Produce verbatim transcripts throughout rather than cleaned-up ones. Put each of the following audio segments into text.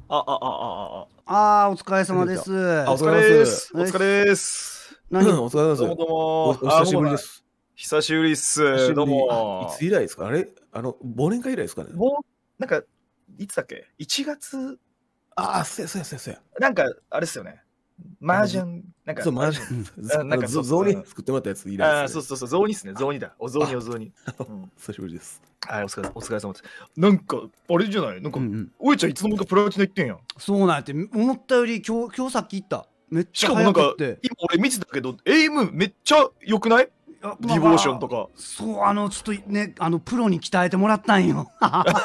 あ、あ、あ、あ、あ、 あー、お疲れ様です。 あ、お疲れです。お疲れです。 何お疲れ様です。 どうもどうおも。 久しぶりです。 久しぶりっす。どういも。 つ以来ですか？あれあの、忘年会以来ですかね？ もう、なんか、いつだっけ ?いち 月。 ああ、そうやそうやそうやそうや。 なんか、あれっすよね。麻雀、なんか、 そう、麻雀。 なんか、 ゾゾーニ作ってもらったやつ以来です、ね。 ああ、そうそうそう、ゾーニっすね。ゾーニだ。おゾーニ、おゾーニ。 久しぶりです。 はい、お疲れ、お疲れ様です。なんか、あれじゃないなんか、おいちゃんいつの間にかプラチナ行ってんやん。 そうなんやって、思ったより今日、今日さっき行った。めっちゃしかもなんか、 早くて。 今俺見てたけど、エイムめっちゃ良くない？ディボーションとか。 そう、あの、ちょっとね、あの、プロに鍛えてもらったんよ。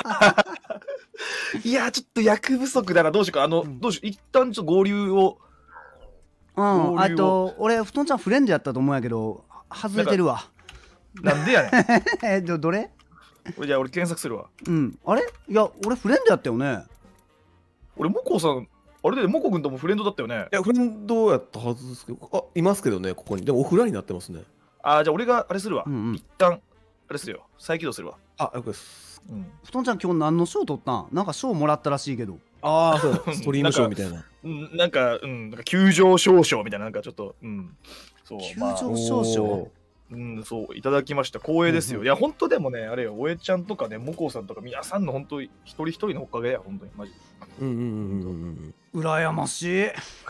いや、ちょっと役不足だな、どうしようか。あの、どうしよう、一旦ちょっと合流を。 うん、あと、俺、布団ちゃんフレンドやったと思うんやけど、外れてるわ。 なんでやねん。 え、どれ？ じゃあ俺検索するわ。 うん。あれ？いや、俺フレンドやったよね。 俺、モコさん、あれでモコ君ともフレンドだったよね。 いや、フレンドやったはずですけど、あ、いますけどね、ここに。でもオフラインになってますね。 あ、じゃあ俺があれするわ。一旦、あれするよ。再起動するわ。 あ、よくです。 布団ちゃん今日何の賞取ったん？なんか賞もらったらしいけど。 ああ、そう、ストリーム賞みたいな。 なんか、うん、なんか急上昇賞みたいな、なんかちょっと、うん。そう、 急上昇賞。 うん、そう、いただきました。光栄ですよ。いや、本当でもね、あれよ、おえちゃんとかね、もこさんとか、皆さんの本当、一人一人のおかげや、本当に、マジで。 うんうんうんうん。羨ましい。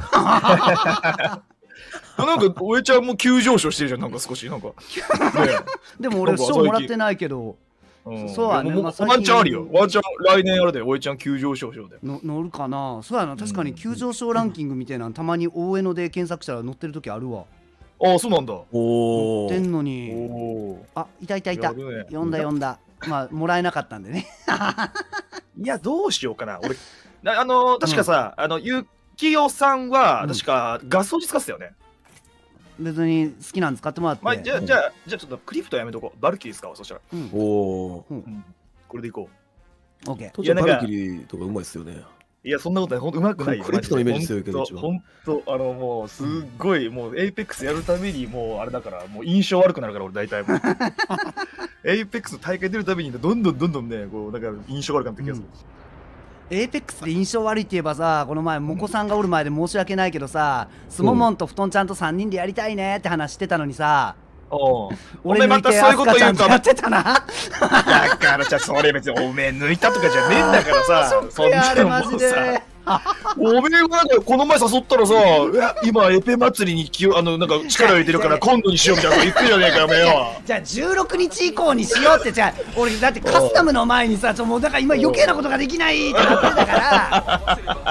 なんか、おえちゃんも急上昇してるじゃん、なんか少し、なんか。 でも俺、賞もらってないけど。 そうやね。ワンチャンあるよ。ワンチャン、来年あれで、おえちゃん急上昇賞で。 乗るかな。そうやな、確かに急上昇ランキングみたいな、たまに大江戸で検索したら載ってる時あるわ。 ああ、そうなんだ。 おお。載ってんのに。あ、いたいたいた。読んだ読んだ。まあ、もらえなかったんでね。 いや、どうしようかな。俺、あの、確かさ、あの、ゆきよさんは、確かガス掃除使ってたよね。 別に好きなん使ってもらって。 まあ、じゃあ、じゃあ、じゃあちょっとクリプトやめとこう。バルキリー使おう、そしたら。 おお。 これでいこう。オッケー。いや、バルキリーとかうまいっすよね。 いや、そんなことない。ほんとうまくないよ。 クリプトのイメージ強いけど、 ほんと、あの、もう、すっごい、もう、エイペックスやるために、もう、あれだから、もう、印象悪くなるから、俺、大体もう。エイペックスの大会出るために、どんどんどんどんね、こう、なんか、印象悪くなってきます。 エイペックスで印象悪いって言えばさ、この前、モコさんがおる前で申し訳ないけどさ、スモモンと布団ちゃんとさんにんでやりたいねって話してたのにさ、 俺またそういうこと言うかやってたな。 だからじゃあそれ別におめえ抜いたとかじゃねえんだからさ、 そんなのマジで。 おめえがなんかこの前誘ったらさ、今エペ祭りに気をあのなんか力を入れてるから今度にしようみたいなこと言ってるじゃねえかよ、おめえよ。 じゃあじゅうろくにち以降にしようって、じゃあ俺だってカスタムの前にさ、ちょもうだから今余計なことができないってなってたから。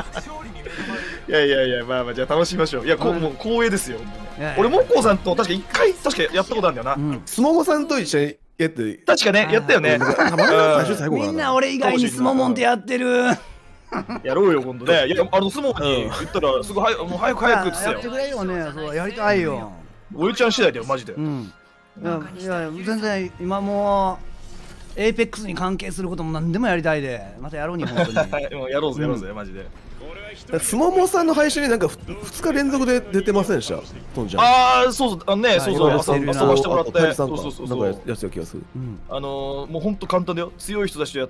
いやいやいや、まあまあじゃあ楽しみましょう。いや、こもう光栄ですよ。俺モッコーさんと確か一回確かやったことあるんだよな。 スモモさんと一緒にやって。 確かね、やったよね。 みんな俺以外にスモモンってやってる。 やろうよ今度ね。いや、あのスモモンに言ったらすぐ早くもう早く早くってやってくれよね。そうやりたいよ。 おゆちゃん次第だよマジで。 うん。いや全然今もうエイペックスに関係することも何でもやりたいで、またやろうに本当に。 やろうぜやろうぜマジで。 スモモさんの配信になんかふつか連続で出てませんでした？トンちゃん。 ああ、そうそう、あのね、そうそう、遊ばしてもらって、 そうそうそう、なんかやつや気がする。 あのもう本当簡単だよ。強い人たちとやって、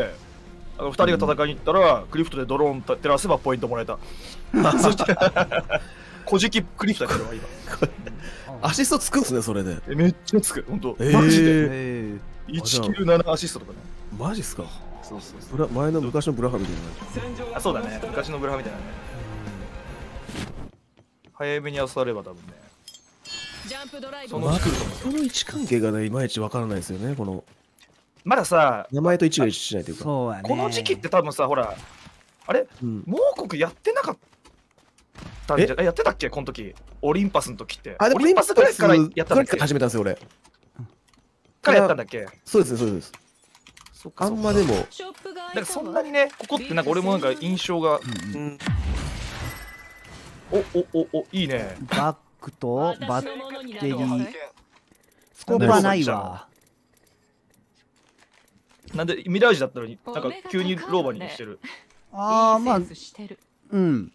あのふたりが戦いに行ったらクリフトでドローン照らせばポイントもらえた。そして小じきクリフトだけど今。 アシストつくんですねそれで。 めっちゃつく本当。マジで。いちきゅうななアシストとかね。 マジっすか。 そうそうそう。 前の昔のブラハみたいな。あ、そうだね。昔のブラハみたいなね。早めに遊ばれば多分ね。 そのこの位置関係がねいまいちわからないですよねこの。 まださ、 名前と位置が一致しないというか。 そうやね。 この時期って多分さ、ほら、あれ、モー国やってなかったんじゃ、やってたっけこの時。オリンパスの時って。 あ、でもオリンパスぐらいからやったんだっけ。 始めたんですよ俺。 からやったんだっけ。 そうですそうです。あんまでもなんかそんなにね、ここってなんか俺もなんか印象が、おおおおいいね。 バックとバッテリースコープはないわ。 なんでミラージュだったのになんか急にローバにしてる。 ああ、まあうん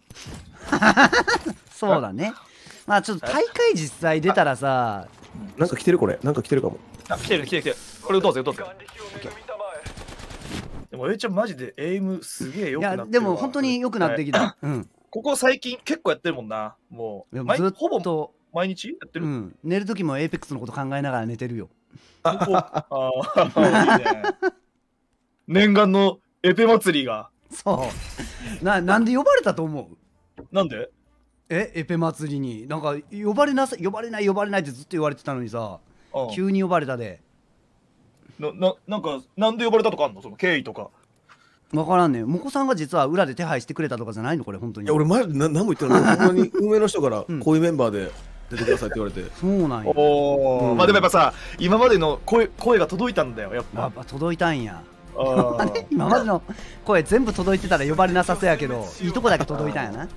そうだね。まあちょっと大会実際出たらさ、 なんか来てるこれ、なんか来てるかも。 あ、来てる来てる来てる。これ打とうぜ打とうぜ。でも A ちゃんマジでエイムすげえ良いくなってるわ。 やでも本当に良くなってきた、うん、 ここ最近結構やってるもんな。もうずっほぼと毎日やってる、 うん、寝る時もエイペックスのこと考えながら寝てるよ。 ここああいいね。念願のエペ祭りが。 そうな、なんで呼ばれたと思う？ なんで？ えエペ祭りになんか呼ばれなさ呼ばれない呼ばれないってずっと言われてたのにさ、 うん、 急に呼ばれたで。 なななんかなんで呼ばれたとかあんの？その経緯とか。 分からんねん。もこさんが実は裏で手配してくれたとかじゃないのこれ本当に。 いや俺マジで何も言ってない。ほんまに運営の人からこういうメンバーで出てくださいって言われて。 そうなんや。 おお、うん、まあでもやっぱさ今までの声声が届いたんだよやっぱ。 やっぱ届いたんや。 あ今までの声全部届いてたら呼ばれなさそうやけどいいとこだけ届いたんやな。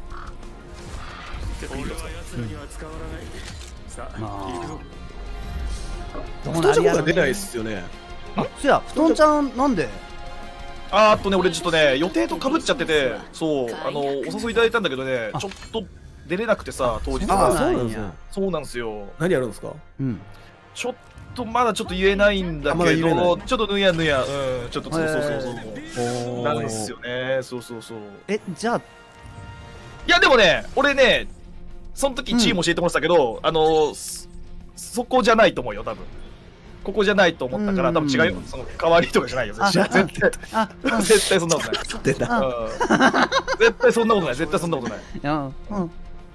まあどうなりやろうね。 出ないっすよね。 あ、そや、布団ちゃんなんで？ あーっとね俺ちょっとね予定とかぶっちゃってて、そうあのお誘いいただいたんだけどねちょっと出れなくてさ当日あは。 そうなんや。 そうなんですよ。 何やるんですか？ うん。 ちょっとまだちょっと言えないんだけど、ちょっとぬやぬや、うん、ちょっとそうそうそうそうなんですよね。そうそうそう。 え、じゃあいやでもね俺ねその時チーム教えてもらってたけど、あのそこじゃないと思うよ多分。ここじゃないと思ったから多分違うよ。その代わりとかじゃないよ。絶対絶対そんなことない。絶対そんなことない。絶対そんなことない。 うんうん。 うん。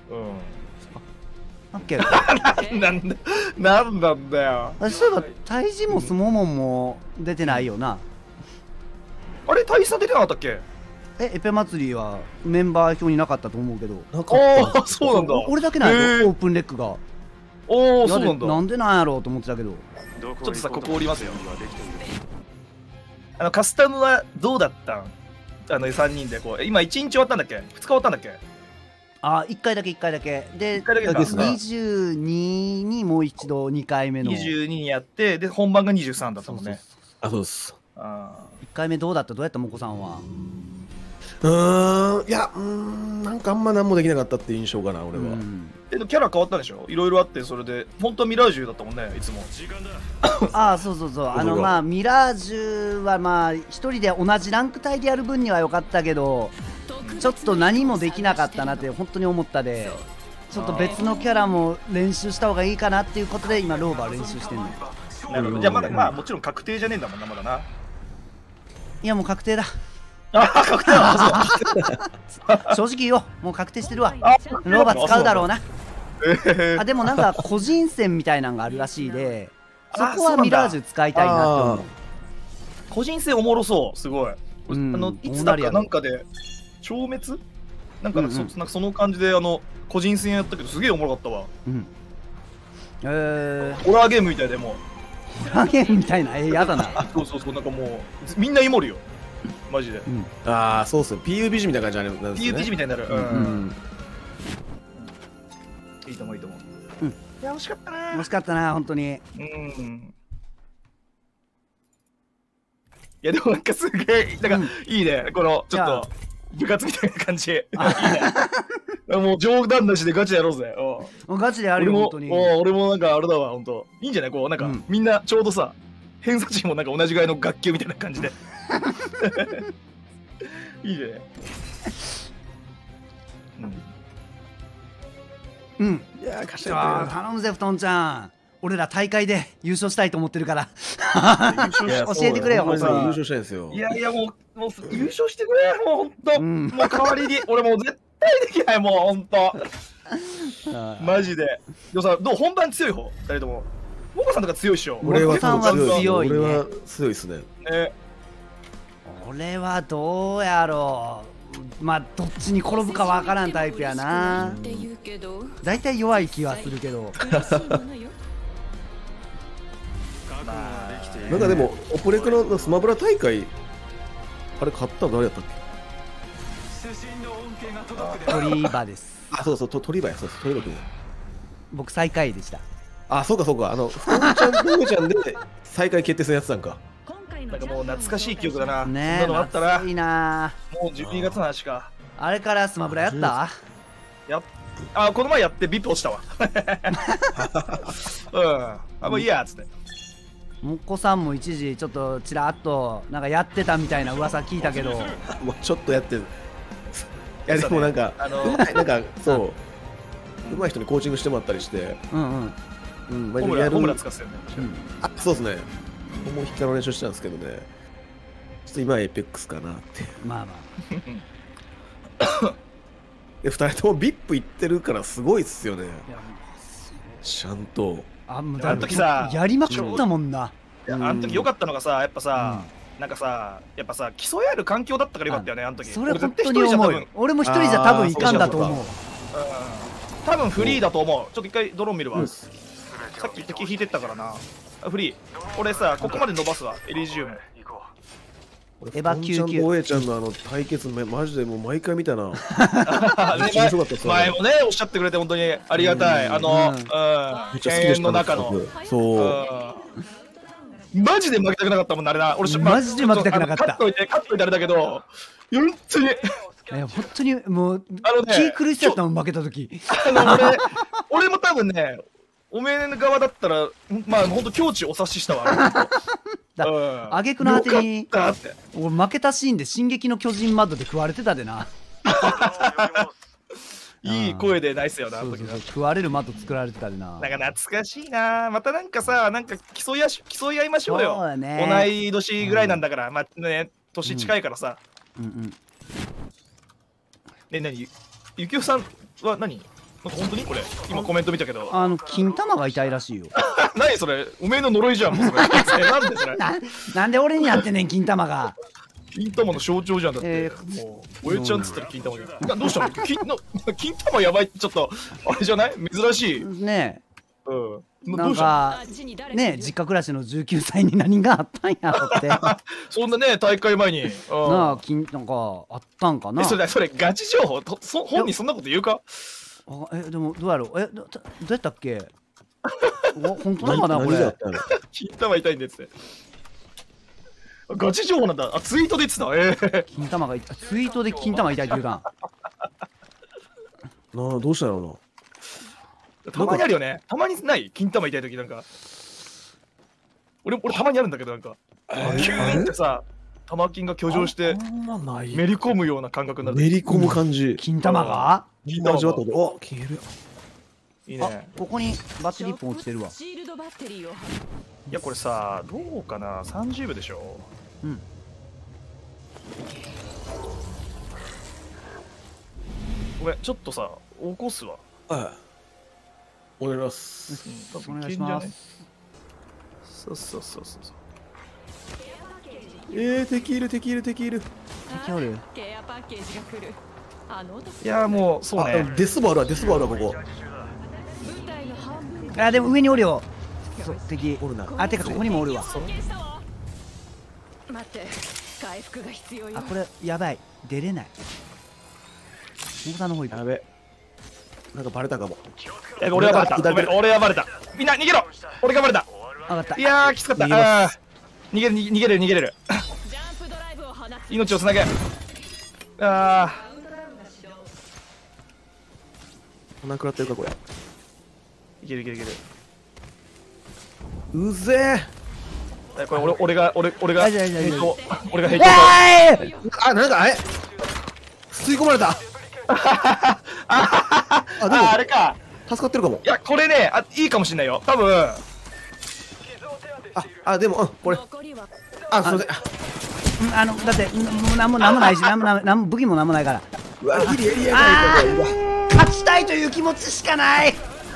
オッケー。 なんだなんなんだよ。 そういえばタイジもスモモンも出てないよな。 あれタイさん出てなかったっけ？ えエペ祭りはメンバー表になかったと思うけど。 ああそうなんだ。 俺だけないのオープンレックが。 おおそうなんだ。 なんでなんやろうと思ってたけど。 ちょっとさここ降りますよ。あのカスタムはどうだったん？あのさんにんでこう今いちにち終わったんだっけ？ふつか終わったんだっけ？ あ、いっかいだけいっかいだけで、にじゅうににもう一度にかいめのにじゅうににやってで本番がにじゅうさんだったもんね。 あ、そうです。 あいっかいめどうだった？どうやったもこさんは？ うーん、いや、うーん、なんかあんま何もできなかったっていう印象かな俺は。 えキャラ変わったでしょ？いろいろあってそれで本当はミラージュだったもんねいつも。 ああそうそうそう、あのまあミラージュはまあ一人で同じランク帯でやる分には良かったけどちょっと何もできなかったなって本当に思ったで、ちょっと別のキャラも練習した方がいいかなっていうことで今ローバー練習してんの。 なるほど。じゃあまだまあもちろん確定じゃねえんだもんなまだな。 いやもう確定だ。 あ確定だ。 正直言おう、もう確定してるわ。ローバー使うだろうな。あでもなんか個人戦みたいなのがあるらしいで、そこはミラージュ使いたいなって思う。 個人戦おもろそう、すごい。あのいつだかなんかで消滅なんかその感じであの個人戦やったけどすげえおもろかったわ。 えホラーゲームみたいでもホラーゲームみたいな、えやだな。 そうそうそう、なんかもうみんなイモるよマジで。 ああそうっすね、 ピーユービージー みたいな感じなんですね。 ピーユービージー みたいになる。うんいいと思ういいと思う。いや惜しかったな。 惜しかったな本当に。 うんいやでもなんかすげえなんかいいねこのちょっと部活みたいな感じ。いいね。もう冗談なしでガチでやろうぜ。 ガチでやるよ本当に。 俺もなんかあれだわ本当いいんじゃない？こうなんかみんなちょうどさ偏差値もなんか同じぐらいの学級みたいな感じで。いいね。 うん。いや貸して頼むぜ布団ちゃん。俺ら大会で優勝したいと思ってるから教えてくれよ。 優勝したいんですよ。 いやいやもうもう優勝してくれもうほんと、もう代わりに俺もう絶対できないもうほんとマジで。でもさどう本番強い方ふたりとも。モコさんとか強いっしょ。 俺は強いね。 俺は強いっすね。 ね俺はどうやろう。まあどっちに転ぶかわからんタイプやな。だいたい弱い気はするけどなんかでもオポレクのスマブラ大会あれ勝ったの誰やったっけ？鳥羽です。 あそうそう鳥羽や。そうそう鳥羽君。 僕最下位でした。 あそうかそうか、あのふくちゃんふくちゃんで最下位決定戦やってたんか。 なんかもう懐かしい記憶だな。 ねえ懐かしいな。 もうじゅうにがつの話か。 あれからスマブラやった？ やあこの前やってビップ落ちたわ。うんあもういいやっつって。 もっこさんも一時ちょっとちらっとなんかやってたみたいな噂聞いたけど、 もうちょっとやってる。いやでもなんか、 あのうまいなんかそううまい人にコーチングしてもらったりして、 うんうんうんまあホムラやるホムラ使ってたよね。 あそうですね。もう引きの練習してたんですけどね。ちょっと今はエイペックスかなって。 まあまでふたりとも ブイアイピー 行ってるからすごいっすよね。 あいやちゃんと。 あもうあの時さやりまくったもんな。 いやあの時良かったのがさ、やっぱさ、なんかさ、やっぱさ、競い合える環境だったからよかったよね、あの時。 それ俺絶対本当に思うよ。俺も一人じゃ多分いかんだと思う。 うん多分フリーだと思う。ちょっと一回ドローン見るわ。 うんさっき敵引いてったからな。あフリー。俺さ、ここまで伸ばすわ、エリジウム。 俺エヴァきゅうきゅうポンちゃんとオエちゃんのあの対決めマジでもう毎回見たな。 ねめっちゃ面白かったっすね前もね、おっしゃってくれて本当にありがたい。 うんあの、 うんうん、 めっちゃ好きで永遠したの中の。 そううんマジで負けたくなかったもんあれな。俺マジで負けたくなかったちょとあのカットいて、カットいてあれだけど、本当に。 いや本当にもうあのね気狂いしちゃったもん負けた時。 あの俺、俺も多分ね、おめえの側だったら、まあ本当境地お察ししたわ。 だうん挙句の果てによかったって。 俺負けたシーンで「進撃の巨人マッド」で食われてたでな。 いい声でナイスよな、あそうそうの時な。 そう食われるマッド作られてたでな。 なんか懐かしいな。またなんかさ、なんか競いやし競い合いましょうよ。 そうだね同い年ぐらいなんだから、まあね、年近いからさ。 うんうんね、なに、ゆきおさんは何？なんか本当にこれ、今コメント見たけど。 あの金玉が痛いらしいよ。 何それ？おめえの呪いじゃん、もうそれ。なんでそれ？ ななんで俺になってんねん金玉が。 金玉の象徴じゃんだって。 えーもう、おえちゃんっつったら金玉じゃん。などうしたの？金の金玉やばいってちょっとあれじゃない？珍しい。 ねうん。 えなんどうしたかねえ実家暮らしのじゅうきゅうさいに何があったんやろって。なの？そんなね大会前に。うんあ金なんかあったんかな。 えそれそれガチ情報？とそ本人そんなこと言うか？ あえでもどうやろうえどどうやったっけ？お本当なのかなこれ何があっ。たの金玉痛いんですって。ガチ情報なんだ。あツイートで言ってた。ええ金玉が痛いツイートで金玉痛いって言うたん。 なあどうしたのたまにあるよね。たまにない金玉痛い時なんか。俺俺たまにあるんだけどなんか。キューンってさ、玉金が居城してあんまないめり込むような感覚になる。 めり込む感じ。 金玉が？ 金玉味わったことお消えるよ。 あいいね。 ここにバッテリーいっぽん落ちてるわ。 シールドバッテリーをいやこれさ、どうかな、さんじゅうびょうでしょ。 うん。 ごめん、ちょっとさ、起こすわ。 はい。お願いします。 多分お願いします。 そうそうそうそうそう。 えー、敵いる敵いる敵いる。 敵おる？ ケアパッケージが来る。あの男いやーもうそうあ、 ね。 デスボあるわデスボあるわここ。 部隊の半分あでも上におるよ。そう敵。 おるな。 あてかここにもおるわ。 発見したわ。待って、回復が必要よあ。これやばい出れない。モさんの方行く。 やべ。なんかバレたかも。 いや俺はバレた。 撃たれてるごめん俺はバレた。みんな逃げろ。俺がバレた。 上がったい。やーきつかった。 逃げまあー逃げる逃げれる逃げれる。 ジャンプドライブを放つ。 命をつなげ。あ鼻食らってるかこれ。 ーいけるいけるいける。 うぜえこれ俺俺が俺俺が大丈夫大丈夫平行俺がえ平行ーい！ あ、なんかあれ吸い込まれた。 ああ、であもあれか。 助かってるかも。 いやこれねあいいかもしんないよ多分。 あ、あ、でも、うん、これ。 残りはあ、すいません。 うんあのだってんもうなんもなんもないしなんもなんもなんも武器もなんもないから。 うわ、ギリエリアあがいいとこー勝ちたいという気持ちしかない。 い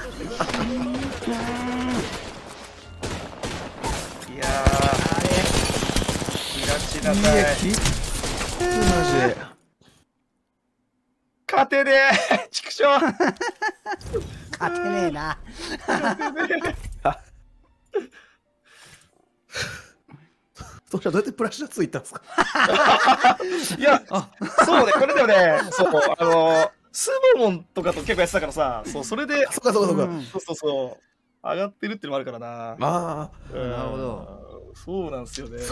やー気がちなさい。 いや、きっつマジで。 勝てねえ畜生。 勝てねえな。 それはどうやってプラッシャーついたんですか。 いやそうねこれでもねそうあのスモモンとかと結構やってたからさそうそれでそっかそっかそっか。 うんそうそうそう上がってるってのもあるからな。 あうんなるほど。 そうなんですよね。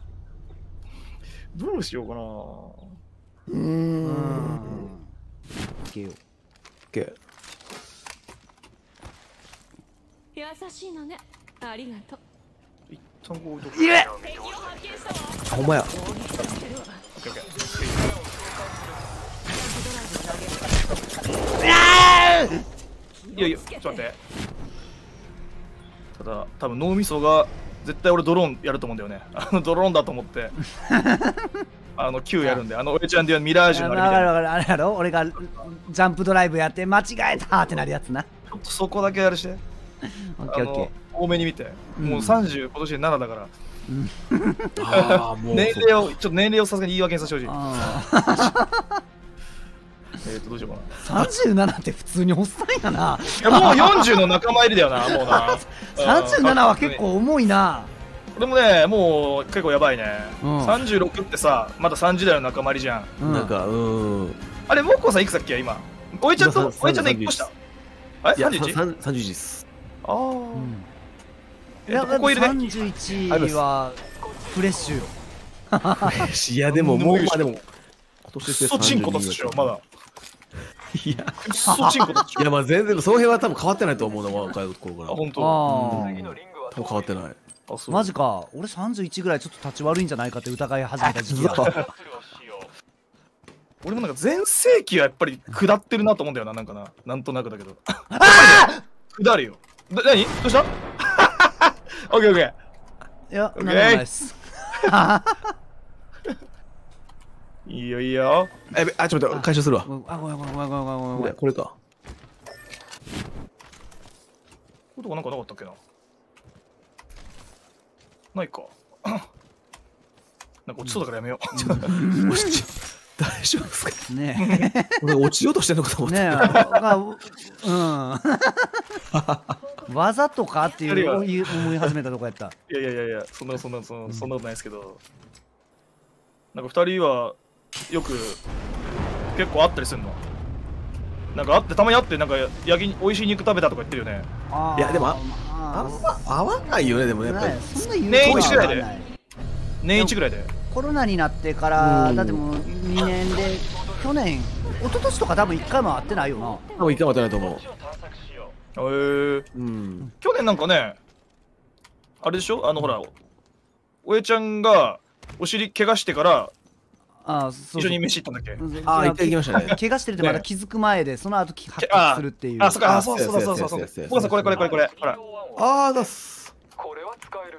どうしようかな。 ーうー。 うんん。いけよ。 オッケ優しいのね。ありがとう。 一単語置いとく。 いれあ、ほんまや。 オッケーオッケー。いやいや、ちょっと待って。ただ、多分脳みそが絶対俺ドローンやると思うんだよね。あのドローンだと思って。あの Q やるんで、あのおえちゃんでいうミラージュのあれみたいな。 あれあれやろ、俺がジャンプドライブやって間違えたってなるやつな。 ちょっとそこだけやるして。 オッケーオッケ多めに見て。 うんもうさんじゅう、今年でななだから。 ああ、もう。 年齢を、ちょっと年齢をさすがに言い訳にさせてほしい。 ー。 えっと、どうしようかさんじゅうななって普通におっさんやな。 な。いや、もうよんじゅうの仲間入りだよな、もうな。 さんじゅうななは結構重いな。 俺もね、もう結構やばいね。 うんさんじゅうろくってさ、まださんじゅう代の仲間入りじゃん。 うんなんか、うーん。 あれ、もっこさんいくつだっけ今。おえちゃんと、 今おえちゃんでいっこ下。あれいや、 ?さんじゅういち? さんさんじゅういちです。 ああ。 うんえっと、ここ入れさて。 んじゅういちはフレッシュよ。 いや、でも、もう、まあでも、今年くっそチンコ出すでしょ、まだ。 いや、 くっそチンコ出すでしょ。 いや、まあ全然、その辺は多分変わってないと思うな、若い頃から。 あ、ほんと。 あ多ー分変わってない。 あ、そう。 マジか。俺さんじゅういちぐらいちょっと立ち悪いんじゃないかって疑い始めた時期だ。 俺もなんか全盛期はやっぱり下ってるなと思うんだよな、なんかな。なんとなくだけど。下るよ。な、なにどうしたオッケーオッケいや、 オッケーなんでもないです。 ー。いいよいいよ。 え、あ、ちょっと待って、回収するわ。 あ、ごめんごめんごめんごめんごめんごこれ、 めん。 これか。 これとかなんかなかったっけな。ないか。なんか落ちそうだからやめよう。 落ち大丈夫ですか？ ねえ。 俺落ちようとしてんのかと思って。 ねえ。がうん。わざとかっていう思い思い始めたとこやった。 いやいやいやいや、そんなそんなそんなそんなことないですけど。なんか二人はよく結構会ったりするの。なんか会ってたまに会ってなんか焼き美味しい肉食べたとか言ってるよね。 あーいやでもあああんま合わないよね、でもね、やっぱりね。そんな言う年こと一ぐらいではない年一ぐらいで。 コロナになってから、 うんだってもうにねんで去年一昨年とか多分いっかいも会ってないよな。 もう一回も当てないと思う。 へえー。 うん。 去年なんかね、あれでしょあのほら、おえちゃんがお尻怪我してからあーそうそう一緒に飯行ったんだっけ。 うんあー、一回行きましたね。 怪我してるってまだ気づく前で、その後発あ覚するっていう。 あ、そっか、 ああ、そうそうそうそうそう。 そうそうそうそう僕さんこれこれこれこれ、ほら。 あーだっす。 これは使える。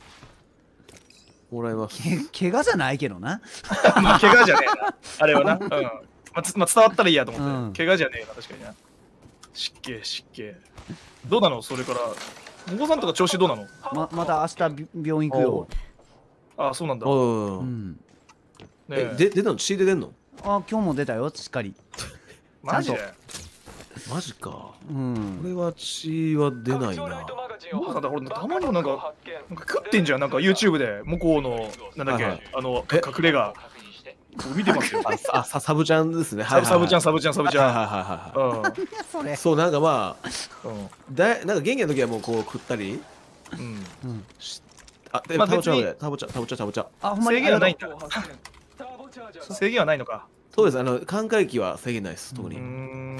もらいます。 け怪我じゃないけどな。 まあ怪我じゃねえな。あれはな。うん。まあ、つまあ、伝わったらいいやと思って。 うん怪我じゃねえな、確かにな。湿気、湿気。どうなのそれから。お子さんとか調子どうなの？ ままた明日び病院行くよ。 あ、そうなんだ。ねうん。 うん。 え、 えで、出たの？血出てんの？ あ、今日も出たよ、しっかり。 マジでちマジか。 うん。 俺は血は出ないな。 お母さんだ、俺たまにもなんか、なんか食ってんじゃん。なんか YouTube で、向こうの、なんだっけ、 はいはいあの、 え隠れ家。僕見てますよ。 あ、さ、さサブちゃんですね。 サブサブちゃん、 ササブちゃん、サブちゃん。 はいはいはいはいはそれい。。そう、なんかまあ、 うん。 だいなんか元気な時はもうこう食ったりうん。 うん。 あ、で、 まあタボちゃん別にで、タボちゃん、タボちゃん、タボちゃん。 あ、ほんまに制限はないんだ。 ターボチャージャー制限はないのか。 そうです、あの、寛解期は制限ないです、特うーに。 ん。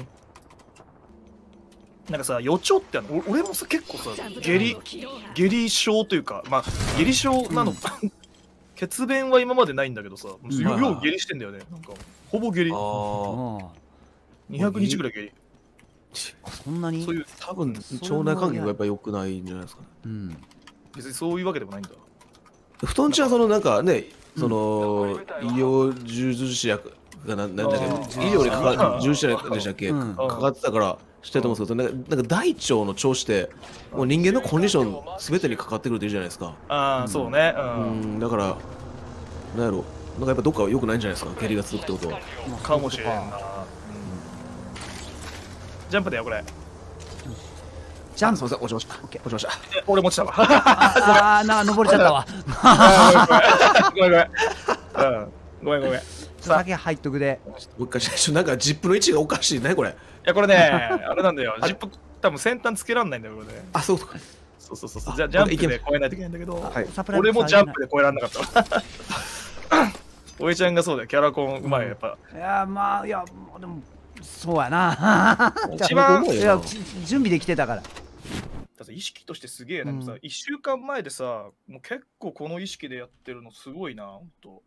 なんかさ、予兆ってあの、お俺もさ、結構さ、下痢、下痢症というか、まあ、下痢症なのか。血便は今までないんだけどさ、よんよう下痢してんだよね。なんか、ほぼ下痢。 ああにひゃくにちぐらい下痢。 あ、そんなに。 そういう、 多分、腸内環境がやっぱ良くないんじゃないですかね。 うん。 別にそういうわけでもないんだ。 布団地はそのなんかね、その、医療従事者がなんなんだっけ、 あ医療にかか従事者でしたっけ、 うんかかってたから知ってると思うんですけど、なんかなんか大腸の調子って、もう人間のコンディションすべてにかかってくるって言うじゃないですか。 ああ、そうね。う。 うんん、だから、なんやろ、なんかやっぱどっか良くないんじゃないですか、下痢が続くってことは。 かもしれんな。うんジャンプだよ、これ。 ジャンプ。 すみません、落ちました。落ちました。 え俺持ちたわ。 ああ、なんか登れちゃったわ。 ごめんごめん。うん。ごめんごめん。い酒入っとくで。 もう一回し、ちょなんかジップの位置がおかしいね、これ。 や、これね、あれなんだよ。ジップ、多分先端つけらんないんだよ、これね。 あ、そういうことか。 そうそうそうそう。じゃあ、ジャンプで越えないといけないんだけど、 はい。 サプライズ俺もジャンプで越えらんなかったわ。おえちゃんがそうだよ。キャラコンうまいよ、やっぱ。 いや、まあ、いや、でも、そうやな。 一番いや、準備できてたから。 だから意識としてすげえなんかさ、 うんいっしゅうかんまえでさ、もう結構この意識でやってるのすごいな、ほんと。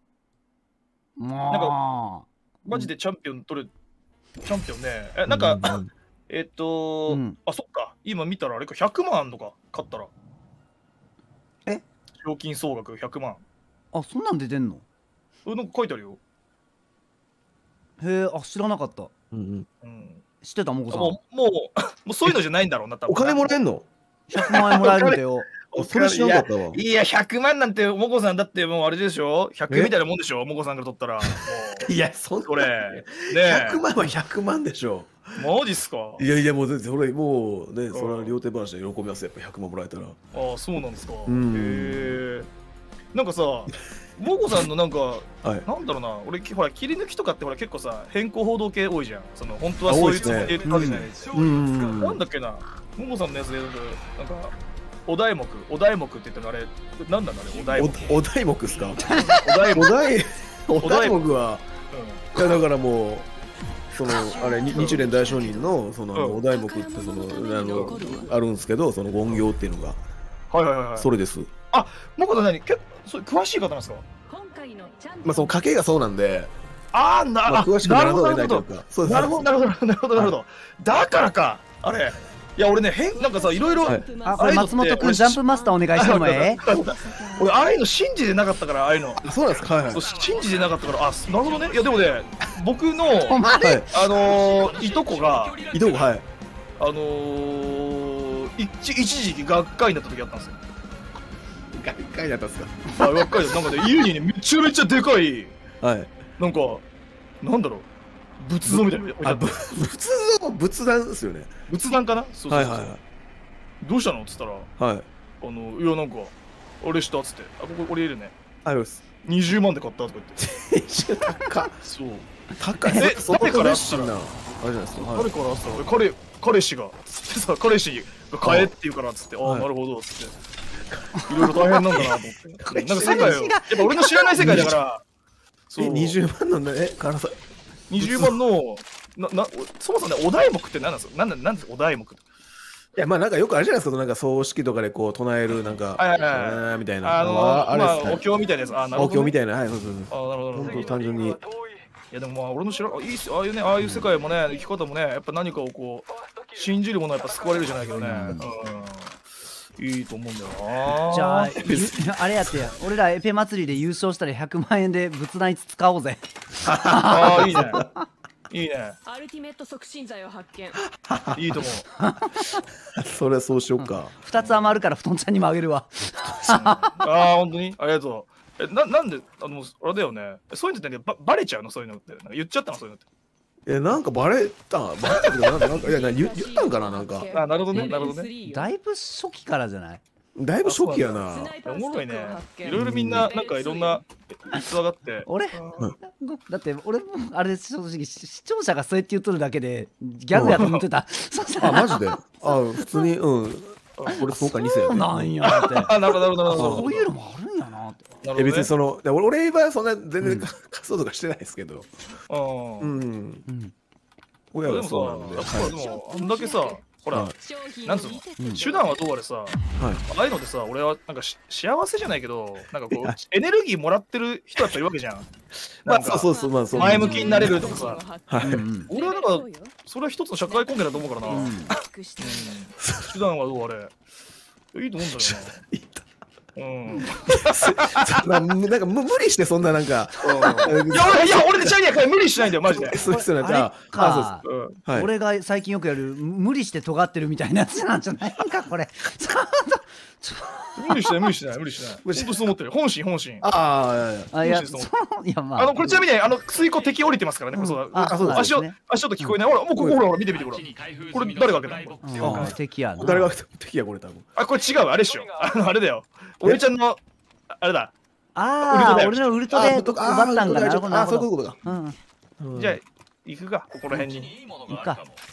もマジでチャンピオン取る、チャンピオンね。え、なんか、 うんえっと、 うんあ、そっか。今見たらあれか、ひゃくまんあんのか、勝ったら。 え賞金総額ひゃくまん。 うあそんなん出てんの？ え、なんか書いてあるよ。 へえ、あ知らなかった。 うんうん。 うん。 知ってたもこさん。 もう、もう、もうそういうのじゃないんだろうな、多分。 お金もらえんの？ ひゃくまんえんもらえるんだよ。 あそれ知らなかったわ。 いや、ひゃくまんなんて、もこさんだってもうあれでしょ ?ひゃく みたいなもんでしょもこさんから取ったら。もういや、そんな。 これ。ねひゃくえ。 まんはひゃくまんでしょ。 マジっすか？ いやいや、もう全然、それ、もうね、 んそれは両手話で喜びますよ、やっぱひゃくまんもらえたら。 ああ、そうなんですか。へんえ。なんかさ、もこさんのなんか、 はい。 なんだろうな、俺、ほら、切り抜きとかってほら結構さ、変更報道系多いじゃん。その、本当はあそういうつ多いっすねもりで言ってるわけじゃないですよ。 うん。 なんだっけな、もこさんのやつで言うと、なんか、お題目、お題目って言ったのあれ、なんなんだあれ、お題目。 お、お題目っすか？ お題目。 お題、お題目目は、いやだからもう、そのあれに日蓮大聖人のそのうんお題目ってそのあのあるんですけど、その言行っていうのがはいはいはいはい。 それです。 あ、もこさん何結構そう詳しい方なんですか？ 今回のチャンピオンまあその家系がそうなんで、 あーな、 まああ詳しくならざるを得ないというなるほどか、そうです。 なるほどなるほどなるほどなるほど。だからか、あれ。いや俺ね、変なんかさ、いろいろ、 はいあこれ松本くんジャンプマスターお願いしてもええ？ 俺ああいうの信じてなかったから、ああいうの。 あそうなんですか。はいはいそう信じてなかったから、あ、なるほどね。いやでもね、僕のお前はい。 あのー、いとこがいとこはい。 あのー、一一時期学会になった時あったんですよ。 学会だったんですか。 あ、学会でなんかね、家にね、めちゃめちゃでかいはい。 なんかなんだろう。仏像みたいなの置いてああ、 ったぶ仏像仏壇ですよね。 仏壇かな。そうそうそう。 はいはいはい。 どうしたのっつったら、あはい。 の、いやなんか、あれしたっつって、あ、ここ俺いるね。 あります。 にじゅうまんで買ったとか言って。 高っ。 そう。 高い。 えそこ誰から熱心な。あれじゃないですか。はい誰からっつったら、彼、彼氏が、つってさ、彼氏が買えって言うからっつって、ああ、 はいなるほど、つって。いろいろ大変なんだなと思って。なんか世界を、やっぱ俺の知らない世界だから、そうえ、にじゅうまんのね、辛さ。 にじゅうまんの、な、な、そもそもね、お題目って何なんですか？なんなんなんですか、お題目って。 いや、まあなんかよくあるじゃないですか、なんか葬式とかでこう唱える、なんか、 はいはいはいあーみたいな。 あの、まあ、 あれですねお経みたいなやつ。あ、なるおほど、ね。 経みたいな、はい、そうそうそう。 あ、なるほど、なるほど。 本当単純に。 いやでもまあ俺の知らあいいっすよ、ああいうね、ああいう世界もね、生き方もね、やっぱ何かをこう信じるものはやっぱ救われるじゃないけどね、うん、いいと思うんだよな。 じゃあゆあれやってや俺らエペ祭りで優勝したらひゃくまんえんで仏壇いつ使おうぜ。 ああいいね、いいね、 アルティメット促進剤を発見。 いいと思う。 それそうしようか。 ふたつ余るから布団ちゃんにもあげるわ。 ああ本当にありがとう。えななんであのあれだよね、そういうのってねばバレちゃうの、そういうのってなんか言っちゃったの、そういうのって。 え、なんかバレたバレたけど、なんか、なんかいや、な言言ったんかな、なんか。 あ、なるほどね、なるほどね。 だいぶ初期からじゃない？ だいぶ初期やな。 おもろいね。いろいろみんななんかいろんな逸話があって。 俺だって俺もあれ正直視視聴者がそうやって言っとるだけでギャグやと思ってた。そうあ、マジで。あ、普通に、うん。俺、そうか、にせやね。 なんやって。 あ、なるほどなるほどなるほど。 こういうのもあるんやなって。 なるほどねえ、別にその、で俺俺はそんな全然仮想とかしてないですけど。 う。 うんん。 うん親がでもそうなんで。 さ、やっぱでもあんだけさ、ほら、 はいなんつうの、手段はどうあれさ、 はい。 ああいうのでさ、俺はなんかし幸せじゃないけど、なんかこう、エネルギーもらってる人だったらいるわけじゃん。 まあ、 なんかそうそうそう、まあ、そう。 前向きになれるとかさ、 はい。 うんうん俺はなんか、それは一つの社会貢献だと思うからな。 うん手段はどうあれ。いいと思うんだよいたな。うん。 まあ、むなんかむ無理してそんななんか、 いや、俺、いや、俺でチャリやから無理しないんだよ、マジで。 そうですよね。 あれあかそううん。 です。はい。 俺が最近よくやる無理して尖ってるみたいなやつなんじゃないかこれ。 無理しない、無理しない、無理しない。 無理し本当そう思ってる。本心、本心。 ああ、いやいやあいやそ無理してういやまああの、これちなみにね、あの、水溝敵降りてますからね、これそうだ。 あそうなんで足をすね、 足音聞こえない。ほら、もうここ、ほら、ほら、見てみて、ほら。これ誰が開けたの？ うん敵やな。 誰が敵やこれ多分。 あ、これ違う、あれっしょ。あの、あれだよ。俺ちゃんの、ああれだ。 ああ俺のウルトで奪ったんかな。なるほどなあ、 るほど。 そういうことか。 うんじゃあ、行くか、ここら辺に。 いいか。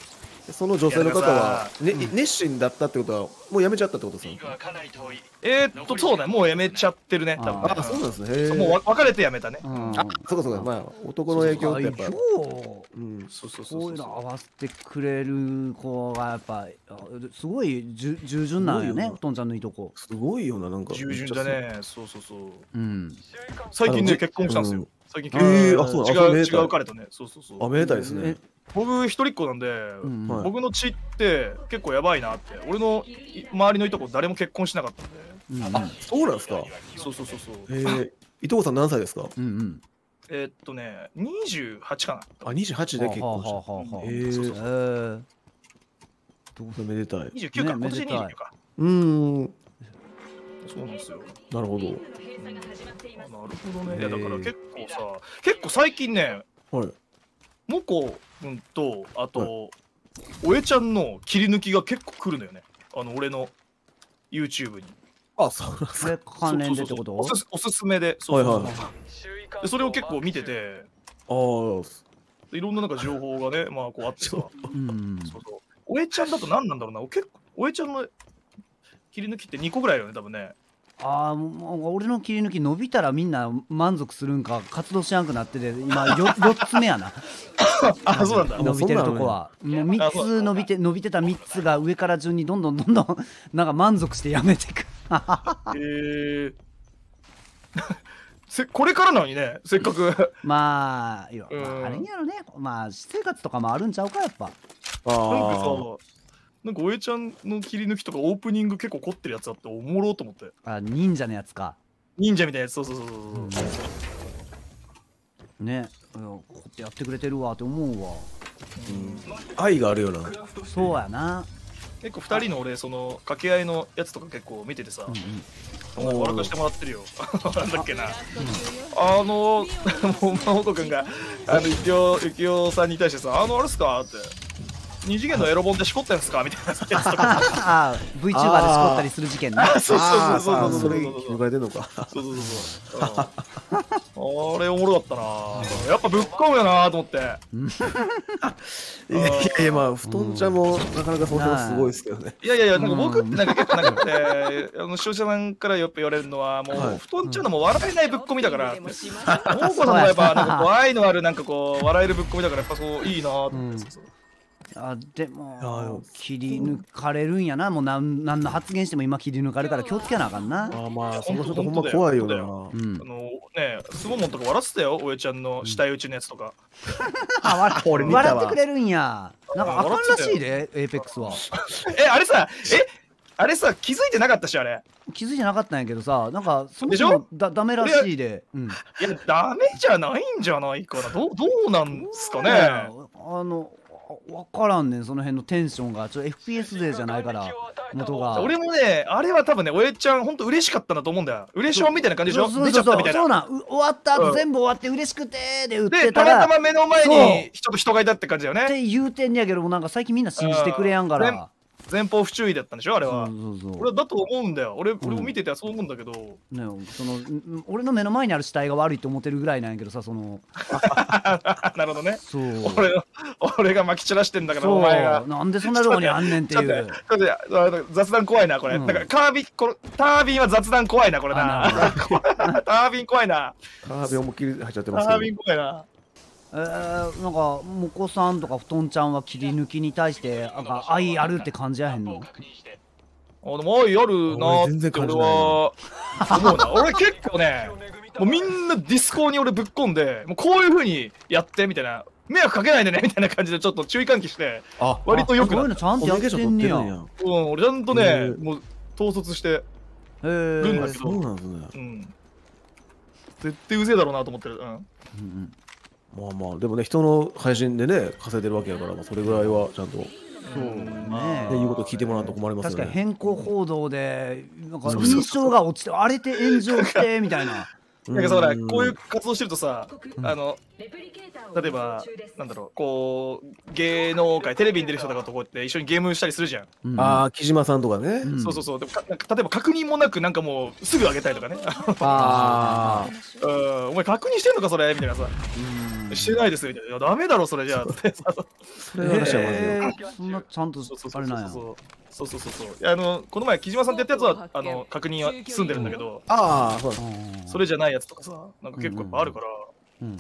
その女性の方は、ねうん熱心だったってことはもうやめちゃったってことですか？ えーっとそうだね、もうやめちゃってるね多分。 ああ、そうなんですね。へそうもうえ。 わ別れてやめたね。 うんあ、そうかそうか。まあ男の影響ってやっぱあ、よううん。 そうそうそうこういうのそう。 合わせてくれる子がやっぱあすごい従従順なんよね、 すごいよなとんちゃんのいいとこ。 すごいよな、なんか。 従順だね。そうそうそう。 うん。 最近ねあの結婚したんですようん。 最近えー結婚。 あそうなのあそれめ違うでたい違う彼とね。そうそうそう。 あ、めでたいですね。 僕一人っ子なんで、 んはい僕の血って結構やばいなって。俺のい周りのいとこ誰も結婚しなかったんで。 うんうんあ、そうなんですか。 そうそうそうそう。 ええ。伊藤さん何歳ですか？ うんうん。 えーっとね、にじゅうはちかな。 あ、にじゅうはちで結婚した。 はあはあはあはあへえ。 そうそうえーそれめでたい。 にじゅうきゅうか、 ね今年めでたいにじゅうきゅうか。 うーん。 そうなんですよ。 なるほど。 あなるほどね。いやだからへー結構さ、結構最近ね、 はい。 モコ君と、あと、おえちゃんの切り抜きが結構来るのよね。あの、俺の YouTube に。 あ、そうなんですか。 それ関連でってこと？ そうそうそうおすおすすめで。そうそうそうはいでそれを結構見てて、 ああ、 でいろんななんか情報がね、まあこうあってさ。 うん。 そうそう。おえちゃんだと何なんだろうな。結構、おえちゃんの切り抜きってにこぐらいよね、多分ね。 ああ、もう俺の切り抜き伸びたらみんな満足するんか活動しなくなってて今 よよっつめやな。 あ、そうなんだ。 伸びてるとこはもうみっあそうつ伸びて伸びてたみっつが上から順にどんどんどんどんなんか満足してやめていく。 へえ。せこれからなのにね、せっかく。 まあいや、まうんあ、あれやろね、まあ私生活とかもあるんちゃうかやっぱ。 なんかあさあ。、 なんかおえちゃんの切り抜きとかオープニング結構凝ってるやつあっておもろうと思って。 あ、忍者のやつか。 忍者みたいなやつ、そうそうそうそう。 ね、うんこうやってやってくれてるわって思うわ。 愛があるよな。 そうやな。 結構ふたりの俺、その掛け合いのやつとか結構見ててさ、 うんうん。 笑かしてもらってるよ。なんだっけな。あの、もう、真帆君が、あの、ゆきお、ゆきおさんに対してさ、あの、あれっすかって。二次元のエロ本ってしこったんすかみたいなやつとか。 ああ VTuber でしこったりする事件ね。 そうそうあーそうそうそうそれ迎えてんのか。 そうそうそうそう。うんあれおもろかったな。やっぱぶっ込むよなと思って。 いやいやいや、まあ、布団ちゃんもなかなかその辺すごいですけどね。 いやいやいや、なんか僕ってなんか結構なんかね、あの視聴者さんからよく言われるのは、もはいう布団っちゃうのも笑えないぶっ込みだから。モーコさんもやっぱなんかこう愛のあるなんかこう笑えるぶっ込みだからやっぱそういいなと思って。そうそうあでいやも切り抜かれるんやな。もうなんなんの発言しても今切り抜かれるから気をつけなあかんな。 ああ、まあ、その人ほんま怖いよな。 うんあ。のね、スモモンとか笑ってたよ、おえちゃんの死体打ちのやつとか。 あ笑俺見たわ笑ってくれるんや。なんかあかんらしいでエーペックスは。 え、あれさ、え、あれさ、気づいてなかったし、あれ。 気づいてなかったんやけどさ、なんかそもでしょそもだダメらしいで。うん。 いや、ダメじゃないんじゃないかな。どうどうなんすかね。 あのわからんねん、その辺のテンションがちょっと エフピーエス 勢じゃないから元が。 俺もね、あれは多分ね、おえちゃん、ほんと嬉しかったんだと思うんだよ。嬉しょんみたいな感じでしょ出ちそうそうそうゃったみたいな。 そうなんう終わった後うん全部終わって嬉しくてーで売っで、 てたらたまたま目の前そうに人と人がいたって感じだよね。 って言うてんやけどもなんか最近みんな信じてくれやんから。 うん前方不注意だったんでしょあれは。 そうそうそう俺はだと思うんだよ。俺俺も見ててそう思うんだけど。 ね、そのん俺の目の前にある死体が悪いと思ってるぐらいなんやけどさ、そのなるほどね。 そう俺の俺が撒き散らしてんだから、 そお前がう。なんでそんなとこにあんねんっていちょっと待う。 ってちょっと待って雑談怖いな、これ。 うんなんかカービン、このタービンは雑談怖いな、これな。 あなタービン怖いな。 カービン思いっきり入っちゃってタますけどービン怖いな。 えー、なんかもこさんとかふとんちゃんは切り抜きに対してなんか愛あるって感じやへんの？ あでも愛あるなー俺全然って俺感じないなは思うな。俺結構ね、もうみんなディスコーに俺ぶっ込んで、もうこういう風にやってみたいな、迷惑かけないでねみたいな感じでちょっと注意喚起して、 あ、 割とよくそういうなった。 のちゃんとやってんねや。 んや。 うん、俺ちゃんとねへー、 もう統率して、 へーるんだけどそうなんですね。 うん。絶対うぜえだろうなと思ってる。うん。 うんうんまあまあ、でもね、人の配信でね、稼いでるわけやから、まあ、それぐらいはちゃんと、ね、 そうね言うこと聞いてもらわんと困りますよね。 確かに変更報道でなんかそうそうそう印象が落ちて荒れて炎上してみたいな。 なんかさ、ほら、 んこういう活動してるとさ、あの、例えば、なんだろう、こう、芸能界、テレビに出る人とかとこうやって一緒にゲームしたりするじゃん。 うんああ、木島さんとかね。 うんそうそうそう。でもかなんか例えば確認もなく、なんかもうすぐ上げたりとかね。 ああ、 うん、お前確認してんのか、それみたいなさ。 うんしてないですみたいな。いや、ダメだろ、それじゃあ。ってさそれは話はまずいよ。 えーそんなちゃんとそうそうそうあれなんや。 そうそうそうそうそう。いや、あの、この前、木島さんってやったやつは、あの、確認は済んでるんだけど、 ああ、そうだ。 うんそれじゃないやつとかさ、なんか結構やっぱあるから、 うん。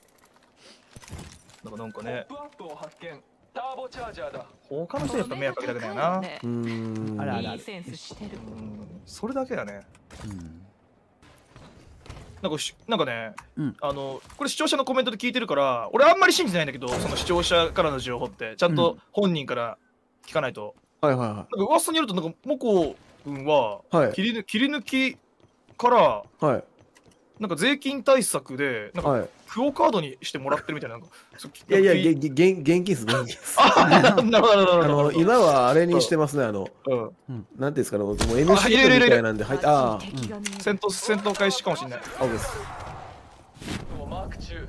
なんかなんかね、 ポップアップを発見。ターボチャージャーだ。 他の人にやっぱ迷惑かけたくないな。 うーん。 あらあらいいセンスしてる。 うん、それだけだね。 うんなんかし、なんかね、 うんあの、これ視聴者のコメントで聞いてるから、俺あんまり信じてないんだけど、その視聴者からの情報って、ちゃんと本人から聞かないと。 はいはいはなんか噂によると、なんか、モコ君は、 はい切り抜切り抜きから、 い。はい。 なんか税金対策で、なんか、 はい。 クオカードにしてもらってるみたいな。なんかそういやいや、げなんかげ現現金っす、現金っす。 あ、なるほど、なるほど、なるほど。 あの、今はあれにしてますね、あの、 うん、 なんていうんですかね、もう エヌシー入れる入れるみたいなんで、はい、ああ、 敵が見える戦闘、戦闘開始かもしれない。 青です。 マーク中。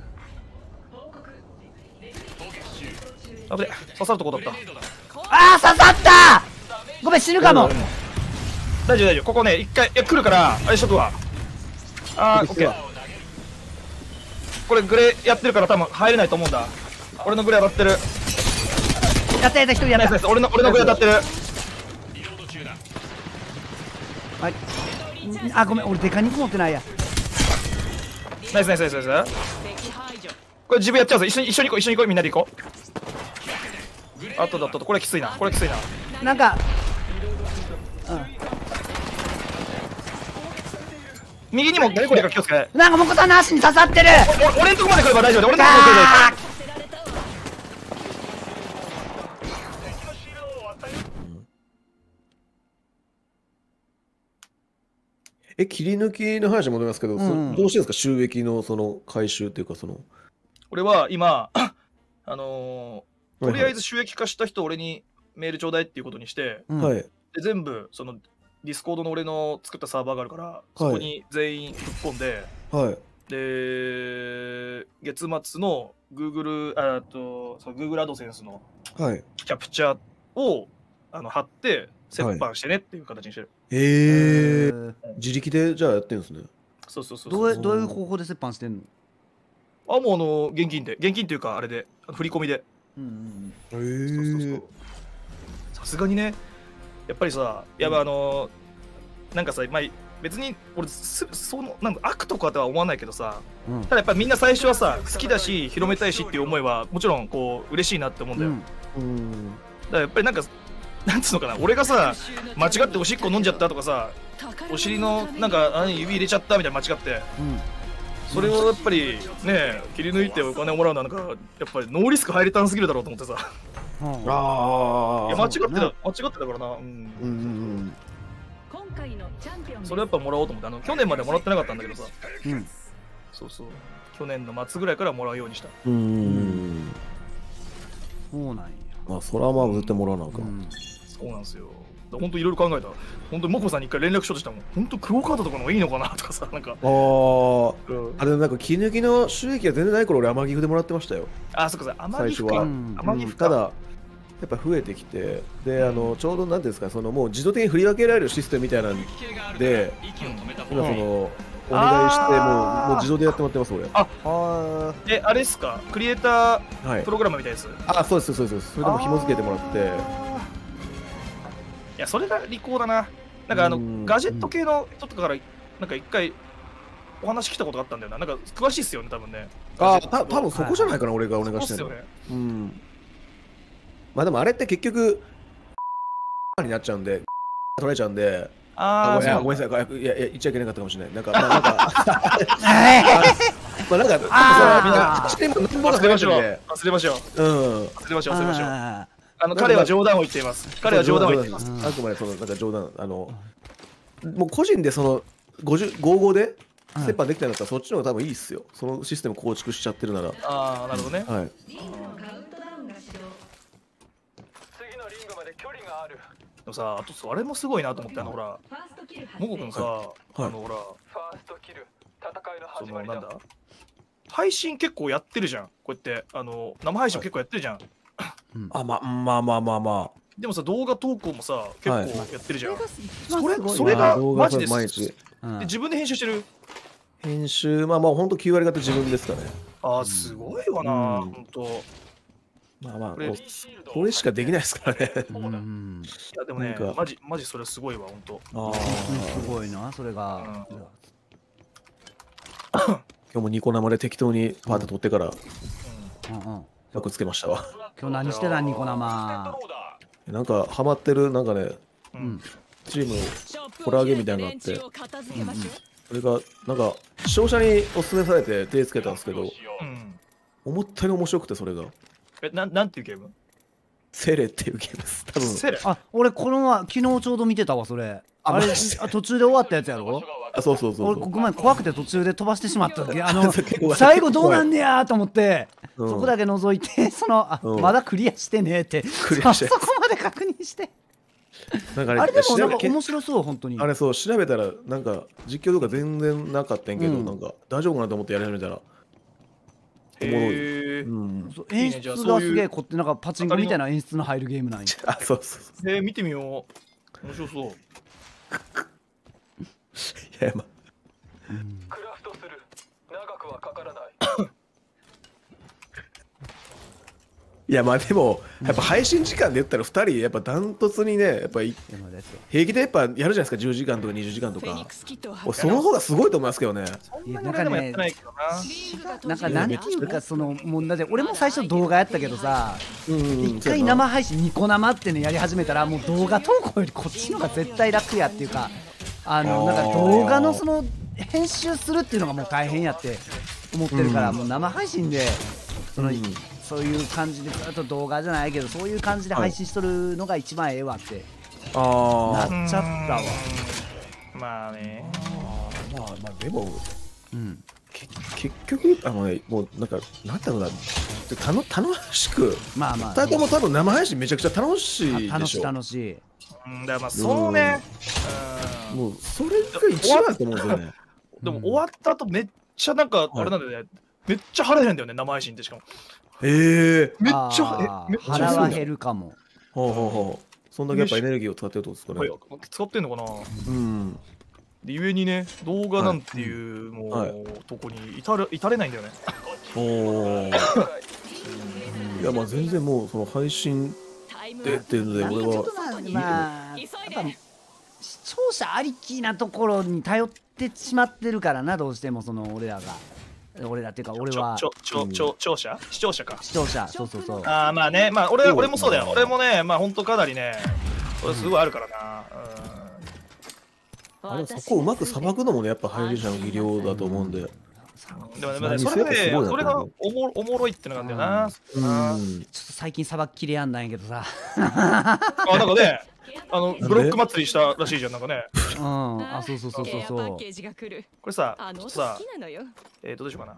あぶね、刺さるとこだった。 あー刺さったごめん死ぬかも。 大丈夫大丈夫、ここね、一回、いや、来るから、あれしとくわ。あー、オッケー。これグレーやってるから多分入れないと思うんだ。俺のグレー当たってる。 やったやった一人やったナイスナイス、俺の、俺のグレー当たってる。 はいあごめん俺デカ肉持ってないや。 ナイスナイスナイスナイス。 敵排除。 これ自分やっちゃうぞ。一緒に、一緒に行こう、一緒に行こう、みんなで行こう。あとだと、これきついな、これきついな。 なんか右にもこれから気をつけ。 なんかモコさんの足に刺さってる。 お俺んとこまで来れば大丈夫だ。俺んとこまで来れば大丈え、切り抜きの話に戻りますけど、そうんどうしてるんですか、収益のその回収っていうか、その。 夫。俺は今、あのー、とりあえず収益化した人俺にメールちょうだいっていうことにして、 うんはい。 で全部そのディスコードの俺の作ったサーバーがあるから、そこに全員ぶっ込んで、 はい。 で月末の Google あとその Google アドセンスのはい。 キャプチャーをあの貼って折半してねっていう形にしてる。 えー、 ー自力でじゃあやってるんですね。 そうそうそうどそうう。 どういう方法で折半してんの？ あもうあの現金で現金っていうかあれであの振り込みで。 うんえそうそうそーう。さすがにね、やっぱりさ、やっぱあのなんかさ、まあ、別に俺すそのなんか悪とかとは思わないけどさ、 うんうんただやっぱりみんな最初はさ好きだし広めたいしっていう思いはもちろんこう嬉しいなって思うんだよ。 うんうん。 だからやっぱりなんかなんつうのかな、俺がさ間違っておしっこ飲んじゃったとかさ、お尻のなんかあ指入れちゃったみたいな間違って、 うんそれをやっぱりね切り抜いてお金をもらうのはなんかやっぱりノーリスク入りたんすぎるだろうと思ってさ、 うんああ。 いや間違ってたそう間違ってたからな、うん、 うんうん今回のチャンピオンです。 それやっぱもらおうと思って、あの去年までもらってなかったんだけどさ、 うんそうそう、去年の末ぐらいからもらうようにした。 うん。うん。 そうなんや。 まあ、それはまあ絶対もらわなあか。 うんんそうなんですよ。本当いろいろ考えた。本当にモコさんに一回連絡しようとしたもん。本当クオカードとかの方がいいのかなとかさ、なんか。 ああ。 うんあれなんか切り抜きの収益が全然ない頃俺天岐阜でもらってましたよ。 あ、そっかそっか、天城か。 最初は。 うん天城か。 ただやっぱ増えてきて、であのちょうどなんていうんですか、そのもう自動的に振り分けられるシステムみたいなんで、今そのお願いしてもうもう自動でやってもらってます俺。 はえ、あれっすか、クリエイタはいープ。ログラムみたいです。いあ、そうですそうですそうです。それでも紐付けてもらって、 や、それが利口だな。なんかあのうんガジェット系の人とかから、なんか一回お話来たことがあったんだよな。なんか詳しいっすよね、多分ね。 あ、 ガジェットた多分そこじゃないかな、俺がお願そういしてるの。 っすよね。 うん。まあでもあれって結局になっちゃうんで、取られちゃうんで。 ああ、 あごめんそうごめんなさい、いやいや言っちゃいけなかったかもしれない。なんか、まあ、なんか、まあなんか、 あーみんなしても何本か忘れましょう。 かんで、 忘れましょう。 うん。 忘れましょう。忘れましょう。 ああの彼は冗談を言っています。彼は冗談を言っています。 うんあくまでそのなんか冗談、あの、もう個人でそのごじゅう、ごじゅうごでうん折半できたんだったらそっちの方が多分いいっすよ。そのシステム構築しちゃってるなら。 ああ、なるほどね。 はい。 次のリングまで距離がある。 でもさ、あとそれもすごいなと思って、あのほら、もこくんさ、あのほら、 ファーストキル。戦いのそ始まりだ。 のなんだ、配信結構やってるじゃん。こうやって、あの生配信結構やってるじゃん。 あ、まあまあまあまあまでもさ、動画投稿もさ、結構はいやってるじゃん。 そそれれそれがあ動画マジで毎日。 うんで自分で編集してる。 編集、まあまあ本当きゅう割方自分ですかね。 ああ、すごいわな、 うんほんと。 まあまあ、 これもうこれしかできないですからね。 うんいや、でもねなんか、 マジ、マジそれすごいわ、ほんと。 ああ、 うんすごいなそれが。 うん今日もニコ生で適当にパート取ってからうんうん枠つけましたわ。 今日何してたんニコ生。 なんかハマってるなんかね、 う。 うんんチームホラーゲームみたいなのがあって、 うんそれがなんか視聴者におすすめされて手つけたんですけど、 うん。 思ったより面白くて、それがえ、なん、なんていうゲーム？ セレっていうゲームです。多分セレ。 あ俺このま昨日ちょうど見てたわそれ。あれマジであ途中で終わったやつやろ。 あ、そうそうそうそう。 俺ここまで怖くて途中で飛ばしてしまったっけあの結構最後どうなんねやと思って、 うんそこだけ覗いてそのあ、 うんまだクリアしてねってクリアしてそこまで確認してなんかね、 あれでも調べなんか面白そう本当に。 あれそう調べたらなんか実況とか全然なかったんやけど、 うんなんか大丈夫かなと思ってやり始めたら、おもろい。 へえう。ん。 そういいね演出がじゃあそういうすげえこってなんかパチンコみたいな演出の入るゲームなんや。 あ、そうそうそう。 えー、見てみよう。面白そう。 いや、まクラフトする。長くはかからない。 いやまあでもやっぱ配信時間で言ったらふたりやっぱダントツにね、やっぱりでもですよ平気でやっぱやるじゃないですか、じゅうじかんとかにじゅうじかんとか。俺その方がすごいと思いますけどね。 そんなに俺でもやってないけどな。 なんかなんていうかそのもうだって俺も最初動画やったけどさ、 うんうん一回生配信ニコ生ってねやり始めたらもう動画投稿よりこっちの方が絶対楽やっていうか、あのなんか動画のその編集するっていうのがもう大変やって思ってるから、もう生配信でその、 うんそういう感じでずっと動画じゃないけどそういう感じで配信しとるのが一番ええわってあなっちゃったわ。 まあね。 あまあまあでもうんけ結局あのね、もうなんかなんだろうな、たの楽しくまあまあふたりとも多分生配信めちゃくちゃ楽しいあ楽しいでしょ。 楽しい。 うん、だからまあそうね。うん。 もうそれが一番だと思うんですよね。 でも終わった後めっちゃなんかあれなんだよね。めっちゃ腹減るんだよね、生配信ってしかも。 ええ。 めっちゃ、 あーえ、めっちゃ腹は減るかも。 ほうほうほう。そんだけやっぱエネルギーを使ってるってことですかね。 これ使ってんのかな。 うん。 でゆえにね、動画なんていう、もう、 はいとこに至る至れないんだよね。 おお。いやまあ全然もうその配信でっていうのでなんか俺はちょっとまあ、やっぱ視聴者ありきなところに頼ってしまってるからな、どうしてもその俺らが俺らっていうか俺はちょ、ちょ、ちょ、聴者視聴者か。 視聴者、そうそうそうああ、まあね、まあ俺そう俺もそうだよ。俺もね、まあほんとかなりね、俺すごいあるからな。 あれそこをうまくさばくのもねやっぱ配信者の技量だと思うんで。 うん。でもね、でもねそれがね、それがおもおもろいってのがあるんだよな。 うん。 ちょっと最近さばききれやんないけどさあ、なんかね、あの、 でブロック祭りしたらしいじゃん、なんかね。 うんあそうそうそうそうそうこれさ、 あのちょっとさ、えーと、どうしようかな。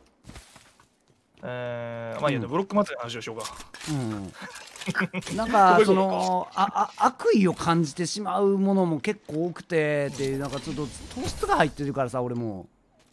えー、まあいいや、ブロック祭りの話をしようか。 うん、なんかそのああ悪意を感じてしまうものも結構多くてでなんかちょっと糖質が入ってるからさ俺も、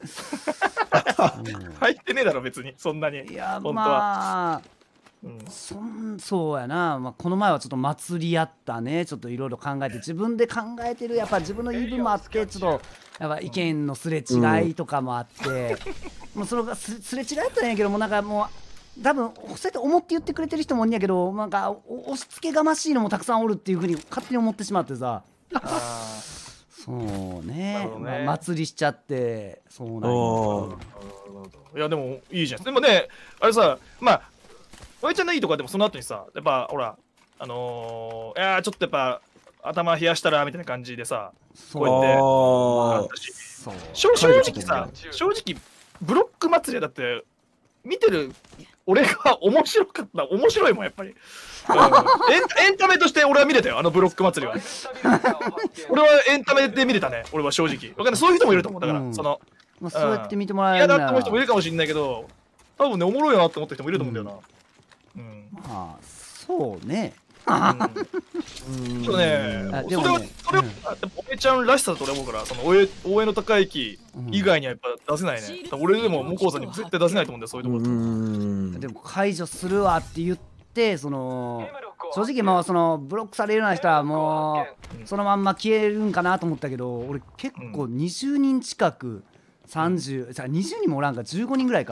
入ってねえだろ、別に、そんなに。 いや本当は。 まあうんそんそうやな、まあ、この前はちょっと祭りやったね、ちょっといろいろ考えて自分で考えてるやっぱ自分の言い分もあってちょっとやっぱ意見のすれ違いとかもあって、もうそれがすすれ違いやったんやけどもなんかもう多分そうやって思って言ってくれてる人もおんやけどなんかお押し付けがましいのもたくさんおるっていうふうに勝手に思ってしまってさあそうねなるほどねまあ祭りしちゃってそうなんやおーーいや、でもいいじゃん。でもね、あれさ、まあ、おやちゃんのいいとこはでもその後にさ、やっぱほら、あのー、いやーちょっとやっぱ頭冷やしたらみたいな感じでさ、 そうこうやってああ。 私そう正正直さ、正直ブロック祭りだって見てる俺が面白かった面白いもんやっぱり、うん、エン、エンタメとして俺は見れたよ、あのブロック祭りは。俺はエンタメで見れたね、俺は正直。わかんない、そういう人もいると思う。だから、 うんそのまあ、そうやって見てもらえ嫌るならだって思う人もいるかもしれないけど、多分ねおもろいなって思った人もいると思うんだよな。うん。 まあそうねうんそうね、それはあでもねそれはあでもおえちゃんらしさだと俺思うから、その応援応援の高い木以外にはやっぱ出せないね。多分俺でも向こうさんにも絶対出せないと思うんだよ、そういうところ。 うん。 でも解除するわって言ってその正直もうそのブロックされるような人はもうそのまんま消えるんかなと思ったけど俺結構にじゅうにん近くさんじゅうさにじゅうにんもおらんかじゅうごにんぐらいか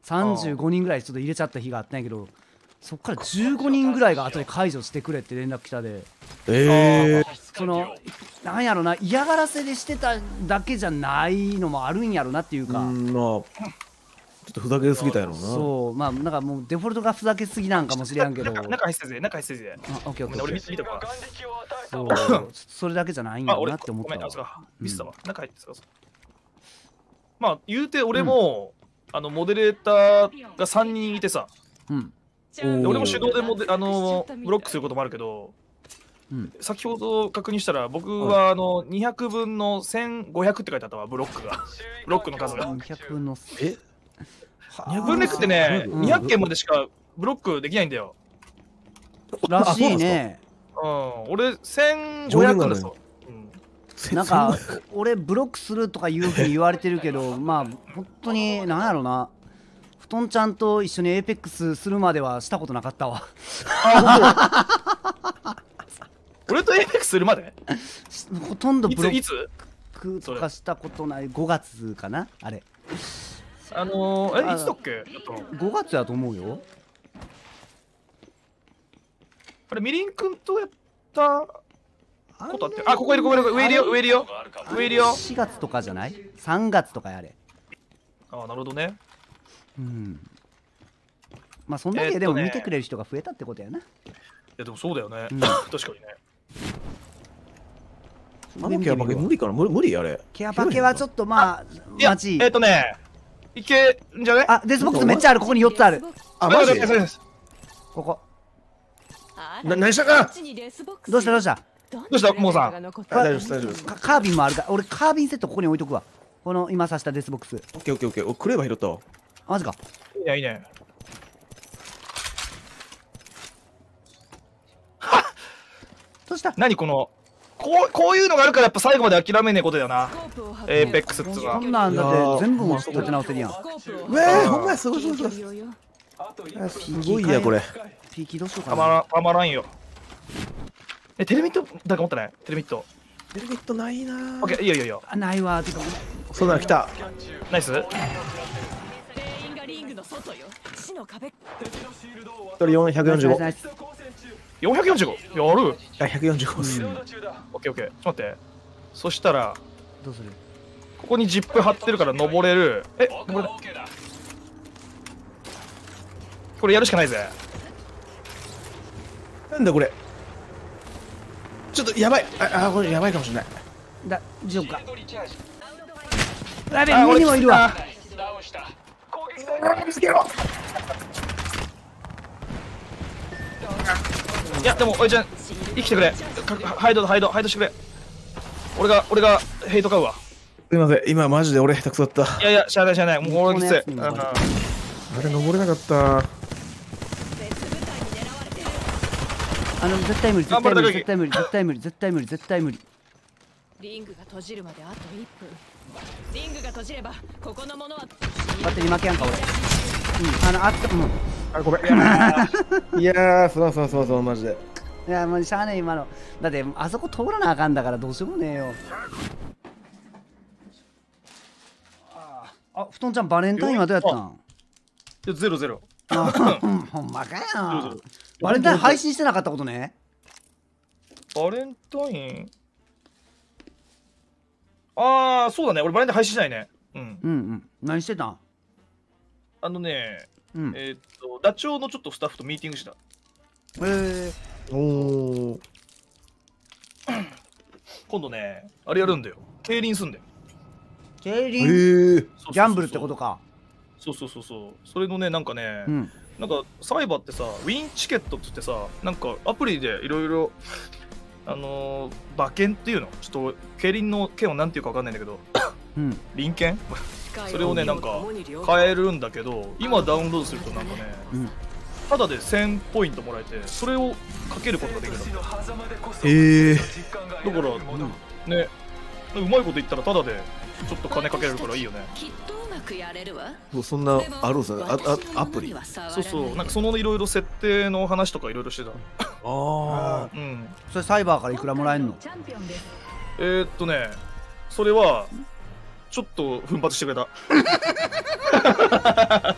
さんじゅうごにんぐらいちょっと入れちゃった日があったんやけど、そっからじゅうごにんぐらいが後で解除してくれって連絡来たで、 ええそのなんやろな、嫌がらせでしてただけじゃないのもあるんやろなっていうか、 うんまあちょっとふざけすぎたやろうな。 そうまあなんかもうデフォルトがふざけすぎなんかもしれんけど、 中中入ってぜ中入ってぜ。 あオッケーオッケーオッケー、 俺見てこな。 そうそれだけじゃないんやあ俺ろなって思っごめんたわ。 あそうかミスったわ。中入ってそうそう。まあ言うて俺もあのモデレーターがさんにんいてさ。 うんで俺も手動でもであのブロックすることもあるけど、 うん先ほど確認したら僕はあのにひゃくぶんのせんごひゃくって書いてあったわブロックがブロックの数が。 にひゃくぶんのえ分裂ってねうんにひゃっけんまでしかブロックできないんだよ。 らしいね。 うん俺せんごひゃくですよ。うんなんか俺ブロックするとかいうふうに言われてるけど、まあ本当になんやろな、布団ちゃんと一緒にエーペックスするまではしたことなかったわ。 俺とエイペックスするまでほとんどいブロッついつクとかしたことない。ごがつかなあれ。 あのー、 あえいつだっけやったのごがつやと思うよ。 あれみりんくんとやったことあってあここいるここいる上いるよ上いるよ上いるよ。 しがつとかじゃない？さんがつとかやれ。 あなるほどね。 うん。まあそんだけでも見てくれる人が増えたってことやな。 いやでもそうだよね、 うん確かにね。 あのケアパケ無理かな無理無理あれ。 ケアパケはちょっとまあいやマジえっ、とねいけんじゃねあデスボックスめっちゃある。ここによっつある。 あマジそうですそうですここな何したか。 どうしたどうしたどうしたモーさんあ大丈夫です大丈夫です。 かカービンもあるから俺カービンセットここに置いとくわ。この今刺したデスボックス。 オッケーオッケーオッケー。おクレーバー拾ったわ。 マジか。 いやいいね。 どうした何このこうこういうのがあるからやっぱ最後まで諦めねえことだよなエーペックスっつうのは。 こんなんだいやーって全部も立て直せるやん。 うえーほんまやすごいすごいすごい。あすごいやこれ。 ピーキーどうしようたかな。 まらんたまらんよ。えテレミットだか持ったねテレミット。 テレビットないなオッー。 ケーいいよいいよいいよ。 あないわ。てかそうだ来た。 ナイス。 一人よんひゃくよんじゅうご。 ナイスナイスよんひゃくよんじゅうごやる。 あひゃくよんじゅうごっす。 オッケーオッケーちょっと待って。そしたらどうする？ ここにジップ張ってるから登れる。え登れない。これやるしかないぜ。 なんだこれ。ちょっとやばい。ああこれやばいかもしれない。 大丈夫か。やべあ上にもいるわ。 見つけろ。 いやでもおいちゃん生きてくれ。かハイドハイドハイドしてくれ。俺が俺がヘイト買うわ。 すいません今マジで俺下手くそだった。 いやいやしゃあないしゃあないもう俺きつい。 このやつにもあれ登れなかった。 あの絶対無理絶対無理絶対無理絶対無理絶対無理絶対無理。 リングが閉じるまであといっぷん。リングが閉じればここのものはバッテリー負けやんか俺。うんあのあったうん。 あごめん。いやーそうそうそうそうマジで。 いやもうしゃあねえ今の。だってあそこ通らなあかんだからどうしようもねえよ。あ布団ちゃんバレンタインはどうやったん？ いやゼロゼロ。 あうんほんまかよ。バレンタイン配信してなかったことね。 バレンタインああそうだね俺バレンタイン配信しないね。うんうんうん何してたん？ あのねうんえーっとダチョウのちょっとスタッフとミーティングした。 えおお。 今度ねあれやるんだよ競輪すんだよ。 ー、競輪えー。 そうそうそうそうギャンブルってことか。 そうそうそうそうそれのねなんかね、 うんなんかサイバーってさウィンチケットっつってさなんかアプリでいろいろあのー、馬券っていうのちょっと競輪の券をなんていうかわかんないんだけどうん輪券それをねなんか買えるんだけど今ダウンロードするとなんかねうんただでせんポイントもらえてそれをかけることができるんだって。 ええ。 だから、ねうまいこと言ったらただでちょっと金かけれるからいいよね。 きっとうまくやれるわ。 もうそんなあるんすね。ああアプリ。あそうそうなんかそのいろいろ設定の話とかいろいろしてた。 あ。 うんそれサイバーからいくらもらえんの？ えー、っとねそれはちょっと奮発してくれた。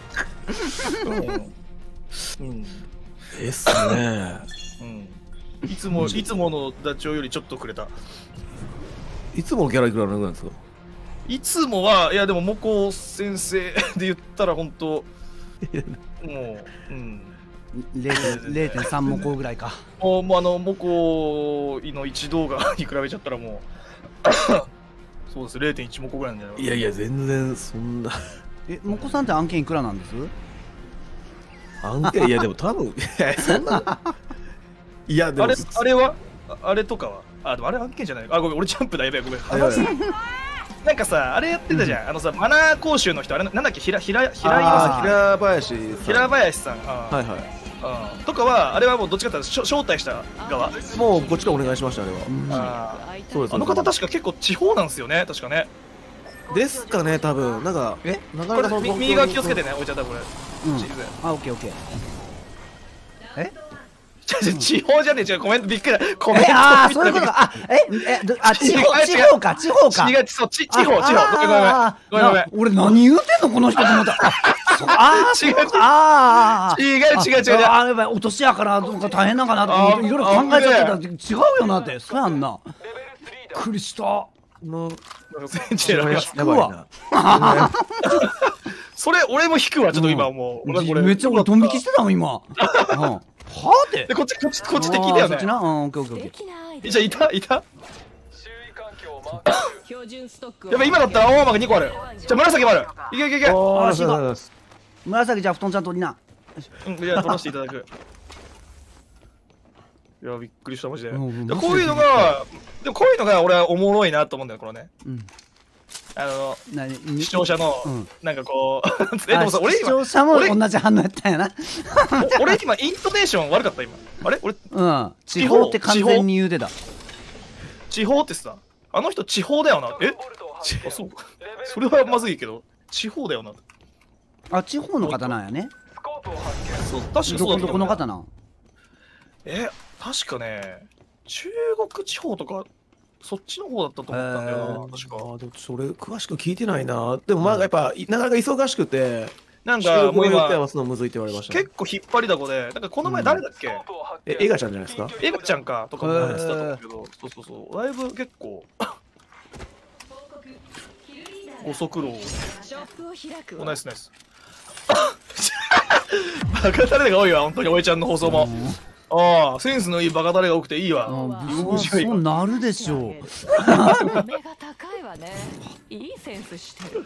うんうんですね。 うん、いつもいつものダチョウよりちょっとくれた。 いつものギャラいくらなんですか？ いつもはいやでもモコ先生で言ったら本当もう、うん、 れいてんさんモコぐらいか。 もうもうあのモコのいち動画に比べちゃったらもうそうです れいてんいちモコぐらいなんじゃない？ いやいや全然そんな。 え、モコさんって案件いくらなんです？ 案件いやでも多分いやそんな。いやでもあれあれはあれとかはあでもあれ案件じゃないあごめん俺ジャンプだやべえごめん。 はいはいなんかさあれやってたじゃん、うん、あのさマナー講習の人あれなんだっけ平平平井あ平林さん平林さんはいはいうんとかはあれはもうどっちかというと招待した側もうこっちからお願いしましたあれは。 あそうです。 あの方確か結構地方なんですよね確かね。 ですかね多分なんかえなこれみ右側気をつけてね置いちゃったこれ。 うん、あオッケーオッケー。え地方じゃねえ違うコメントびっくりコメントああそういうことか。あええどあ地方地方か地方か。 違うそう地地方地方ごめんごめんごめんごめん俺何言うてんのこの人と思った。ああ違うああ違う違う違う違うあやばい落としやからなんか大変なんかなとかいろいろ考えちゃってた。違うよなってそうやんな。びっくりした。 のやばいな。 それ俺も引くわちょっと今もうめっちゃ俺ドン引きしてたもん今。はあってでこっちこっちこっち敵だよね。 そっちな。うんオッケーオッケーオッケー。 じゃあいたいた。 周囲環境をマーク標準ストックやっぱ今だったら青山がにこある。じゃあ紫もある。いけいけいけ。 ああ足が紫じゃあ布団ちゃん取りな。 うんじゃあ取らせていただく。いやびっくりしたマジで。こううんいうのがでもこういうのが俺はおもろいなと思うんだよこのね。 うんあの何視聴者のうんなんかこうえでもさ俺今視聴者も同じ反応やったんやな。 俺今イントネーション悪かった今。あれ俺うん地方って完全に言うてた。 地方ってさあの人地方だよな。えあそうそれはまずいけど地方だよな。 あ地方の方なんやね。 スコープを発見。 そう確かそうだったどこどこの方なん？ え確かね中国地方とかそっちの方だったと思ったんだよな、 へー確か。 あでもそれ詳しく聞いてないな。でもまあやっぱなかなか忙しくてなん収録をかもう今予定合わすのむずいって言われましたね。 結構引っ張りだこでなんかこの前誰だっけ、 えエガちゃんじゃないですか？ エガちゃんかとかも言ってたと思うけど、そうそうそうだいぶ結構ご足労ショップを開くわナイスナイスバカタレが多いわ本当におえちゃんの放送も。ああセンスのいいバカタレが多くていいわ。 あ居そう心地がいいわそうなるでしょう。 目が高いわね。いいセンスしてる。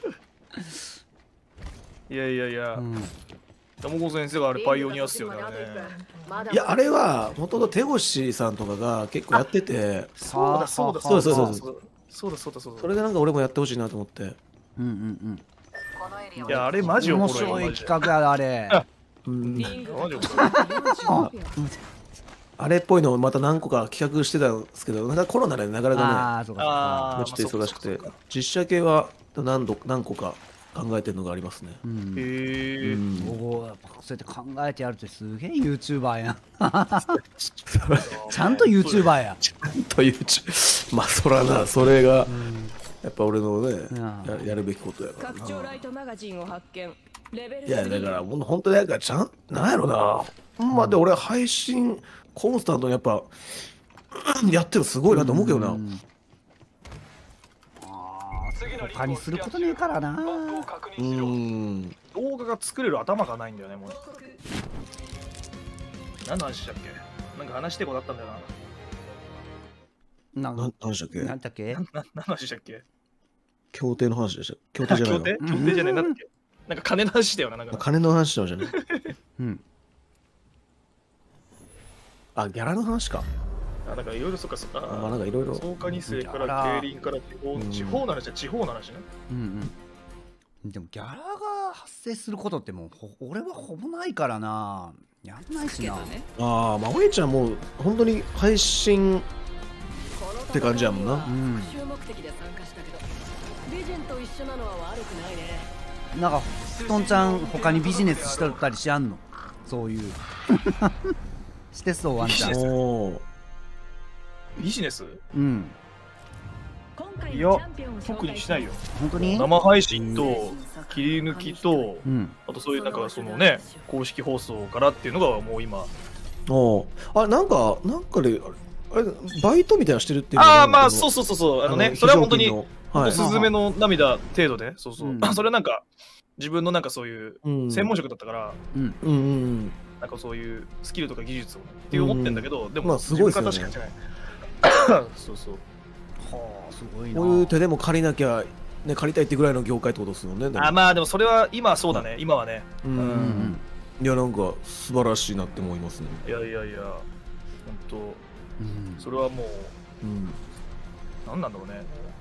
いやいやいやうん山子先生があれパイオニアっすよね。 いやあれはもともと手越さんとかが結構やっててそうだそうだそうそうそうそうそうだそうだそうだそれでなんか俺もやってほしいなと思って。 うんうんいやあれマジうん。 お面白いもろいマジで企画やあれ。 うんリングマジおもろいあれっぽいのをまた何個か企画してたんですけどなんかコロナでなかなかねああそうかそうか。 あーもうちょっと忙しくて実写系は何度何個か考えてるのがありますね。 うんへえうんおおやっぱそうやって考えてやるってすげえ YouTuber やん。ちゃんと YouTuber や。 というちまあそらなそれがやっぱ俺のねんややるべきことやから拡張な。 ライトマガジンを発見。レベルいやだからもう本当になんかちゃんなんやろなほんまで俺配信コンスタントにやっぱやってるのすごいなと思うけどな。 うん他にすることねえからな。 うーん動画が作れる頭がないんだよねもう。何の話したっけなんか話してことあったんだよな。 なんな何でしたっけなんだっけ？ な何の話したっけ協定の話でした協定じゃない協の定協定じゃねえなんだっけなんか金の話だよななんか。 金の話したのじゃないうん。 あギャラの話か。 あなんかいろいろそっかそっか。 まあなんかいろいろ草加に世かギャラら競輪から地方うん地方の話は地方の話ね。 うんうん。でもギャラが発生することってもうほ俺はほぼないからな。やんないしな。 ああまあおえちゃんもう本当に配信って感じやもんな。 うん。 復讐目的で参加したけど美人と一緒なのは悪くないね。 なんか布団ちゃん他にビジネスしとったりしやんの？そういう。してそうワンちゃん。 おービジネスうん。 いや特にしないよ。 本当に？ 生配信と切り抜きと、 うん。 あとそういうなんかそのね公式放送からっていうのがもう今。 おあれなんかなんかであれバイトみたいなのしてるっていうのああまあそうそうそうそうあのねそれは本当にはい、 スズメの涙程度で、そうそう、 うん、 それはなんか自分のなんかそういう専門職だったから、 うん、 うんうんなんかそういうスキルとか技術をって思ってんだけど、でもまあすごいですよね。 自分からしかやってないそうそう。 はあすごいな。 こういう手でも借りなきゃね借りたいってぐらいの業界ってことですよね。 あまあでもそれは今はそうだね、今はね。 うん、うん、いやなんか素晴らしいなって思いますね。 いやいやいや本当、うん、それはもう、うん、なんなんだろうね。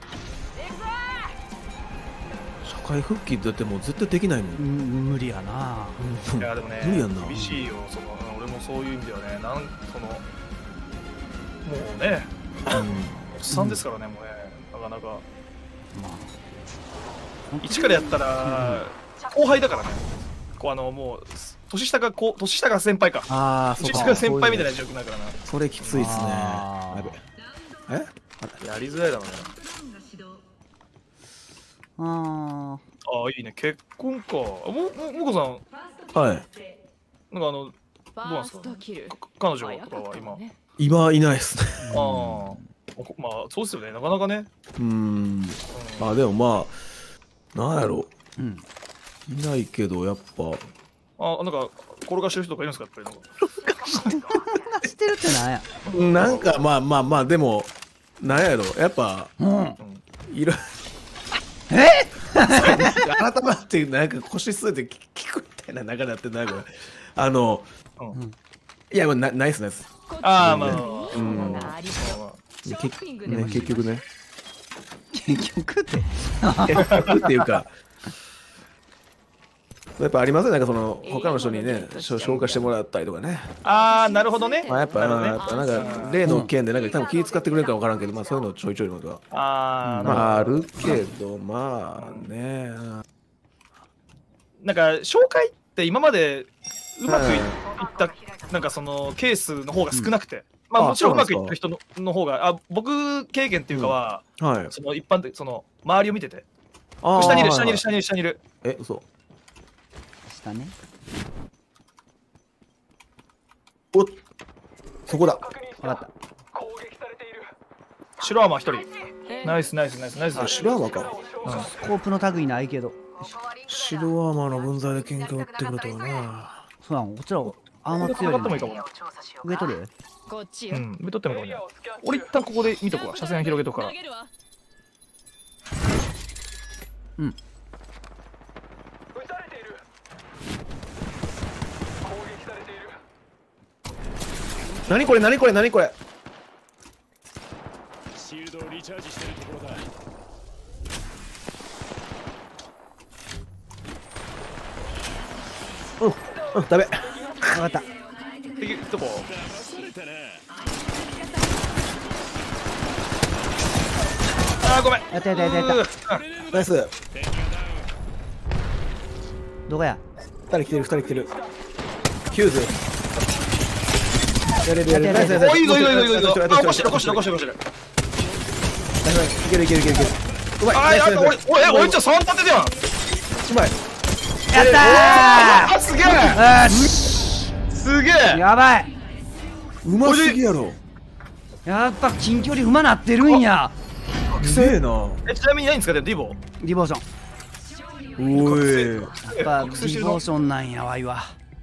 社会復帰だってもう絶対できないもん。 うん、無理やな。 いやでもね無理やんな。 厳しいよその俺もそういう意味ではねなんそのもうね、おっさんですからね、もうねなかなか、まあ、一からやったら後輩だからね。こうあのもう年下がこう年下が先輩か。 ああ年下が先輩みたいな状況になるからな。 それきついっすね。やべえやりづらいだろうね。 ああいいね結婚か。もももこさんはい。 なんかあのどうなんですか、彼女とかは今今いないっすね。 ああまあそうですよねなかなかね。 うんあでもまあなんやろう、うん、いないけどやっぱあなんか転がしてる人とかいるんですかやっぱり。 してるってなんや。 なんかまあまあまあでもなんやろやっぱ、うん、いる。え改まってなんか腰据えて聞くみたいな中になってなんかあの、うん、いやなナイスナイス。 ああまあ、うん、 結ね結局ね結局って結局っていうかやっぱありますねなんかその他の人にね紹介してもらったりとかね。 ああなるほどね。 まあやっぱやっぱなんか例の件でなんか多分気使ってくれるか分からんけどまあそういうのちょいちょいのがあまああるけどまあねなんか紹介って今までうまくいったなんかそのケースの方が少なくて、まあもちろんうまくいった人のの方があ僕経験っていうかはその一般的その周りを見てて下にいる下にいる下にいる下にいるえ嘘下ね。 おそこだ。 分かった。 白アーマー一人。ナイスナイスナイスナイス。 あ白アーマーか。 スコープの類ないけど。 白アーマーの分際で喧嘩売ってくるとはな。 そうなのこちらアーマー強いよ。上取る？ うん、上取ってもいいかもね。俺一旦ここで見とくわ。車線広げとくから。 うん。 何これ何これ何これ。 シールドをリチャージしてるところだ。 うんうんダメ。 分かった。 敵どこ？あーごめん。 やったやったやったやった。 ナイス。 どこや？ 二人来てる二人来てる。ヒューズ。やれるやれる。ナイスナイス。 おいいぞいいぞいいぞいいぞ。あ起こしてる起こしてる起こしてる起こしてる。 いけるいけるいけるいける。うまい。 あーやった俺おいおいちょ三立てじゃん。 うまい。 やったー。すげえ。 よし。 すげえ。 やばい。 うますぎやろ。 やっぱ近距離馬なってるんや。 すげえな。 えちなみに何ですかねディボ？ ディボーション。 おい。 やっぱディボーションなんやわいわ。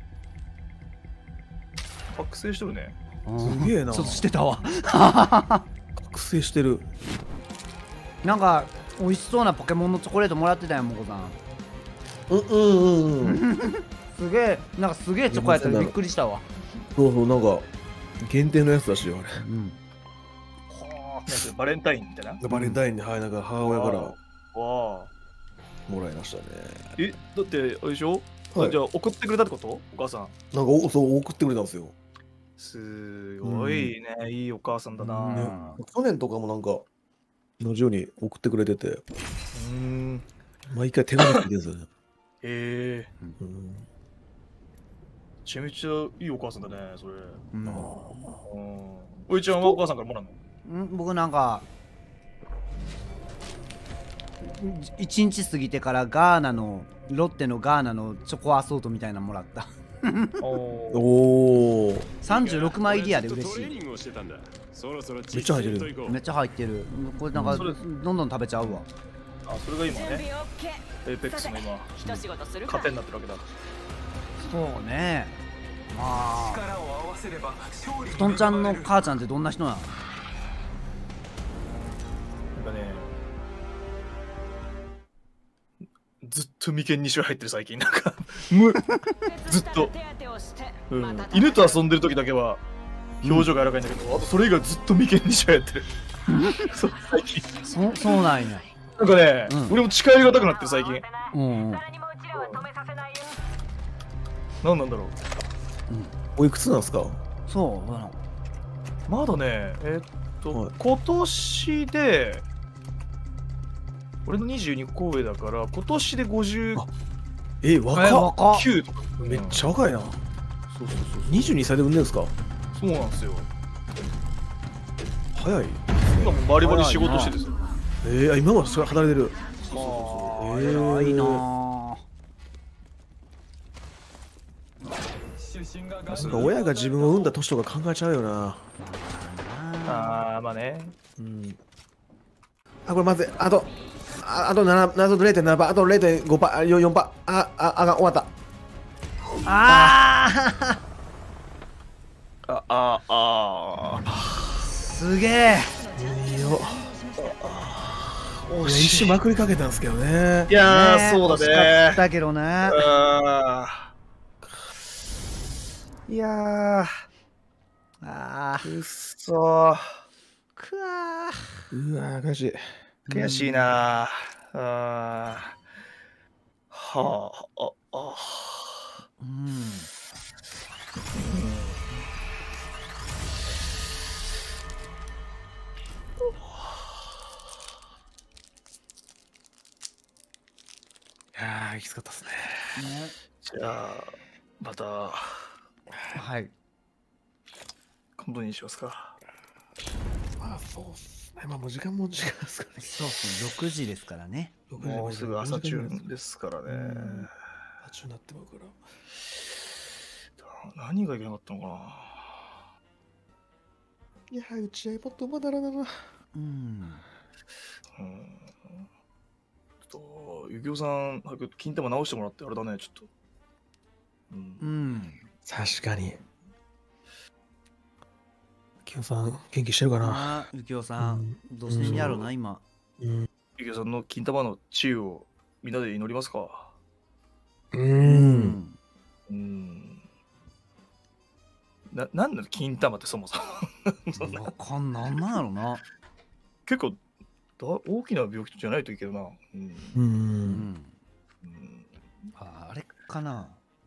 覚醒してるね。 すげえな。 ちょっとしてたわ。 覚醒してる。 なんか美味しそうなポケモンのチョコレートもらってたよもこさん。 うんうんうんうん。 すげえなんかすげえチョコやったらびっくりしたわ。 そうそうなんか限定のやつだしよあれ。うん。 バレンタインみたいな。 バレンタインにはいなんか母親からわあもらいましたね。 えだってあれでしょ？はい、じゃあ送ってくれたってこと？お母さん。 なんかおそう送ってくれたんですよ。 すごいね、うん、いいお母さんだな、ね。 去年とかもなんか同じように送ってくれてて、うん、毎回手紙書いてるんですよね。 へえー。うん、めちゃめちゃいいお母さんだねそれ。うん。おいちゃんはお母さんからもらうの？ ん僕なんかいちにち過ぎてからガーナのロッテのガーナのチョコアソートみたいなのもらった。 おおお。 さんじゅうろくまい入りやで嬉しい。 めっちゃ入ってる。 めっちゃ入ってる。これなんかどんどん食べちゃうわ。 あ、それが今ね、エイペックスの今糧になってるわけだ。 そうね。まあ力を合わせれば勝利布団ちゃんの母ちゃんってどんな人なの？ なんかね、ずっと眉間にしわ入ってる最近なんかむずっと、うん、犬と遊んでる時だけは表情が柔らかいんだけど、あとそれ以外ずっと眉間にしわやってる。そう最近そそうなんや。 なんかね、 うん、 俺も近寄りがたくなってる最近。 うんうん。 何なんだろう。 おいくつなんですか？ そうなの。 まだね、えー、っと、 はい、 今年で俺のにじゅうにこ上だから今年でごじゅうえ、若っ。 きゅうとか。 めっちゃ若いな。 そうそうそう。 にじゅうにさいで産んでるんですか？ そうなんですよ。 早い。 今もバリバリ仕事してですよ。 えー、今はそれ働いてる。 そうそうそう。 えー、偉いなぁ。 なんか親が自分を産んだ年とか考えちゃうよな。 あー、まあね。 うん。あ、これまずい。あと、ああとなな、あと れいてんなな パー、あと れいてんご パー、よんパー。あ、あ、あが終わった。 ああ、あ、あ、あ。 すげえ。 いいよ。いや、一瞬まくりかけたんですけどね。 いやー、 ねそうだ惜しかっね。 たけどね。 あーいやー、 あーくっそー。 くわうわー、悔しい。 悔しいなー。あーはあ、あ、あ。 ー。うん。 いやー、きつかったですね。 ね、 じゃあ、また、 はい。 今度にしますか。 まあ、そうっすね。まあ、もう時間も時間ですからね。 そうそう、ろくじですからね。 もうすぐ朝中ですからね。 朝中になってまうから。 何がいけなかったのかな。 いやー、打ち合いもっとまだらだな。 うん。 うん。ちょっと、ゆきおさん、早く金玉直してもらってあれだね、ちょっと。うん。 うん。 確かに。きよさん、元気してるかな。 ああ、ゆきおさん、どうしてんやろな、今。 うん。 ゆきおさんの金玉の治癒をみんなで祈りますか。 う。 うんうん。な、なんだ金玉ってそもそも。 わかんなんなんやろな。 結構だ大きな病気じゃないといいけどな。うん。 う。 うんん。 うんああれかな。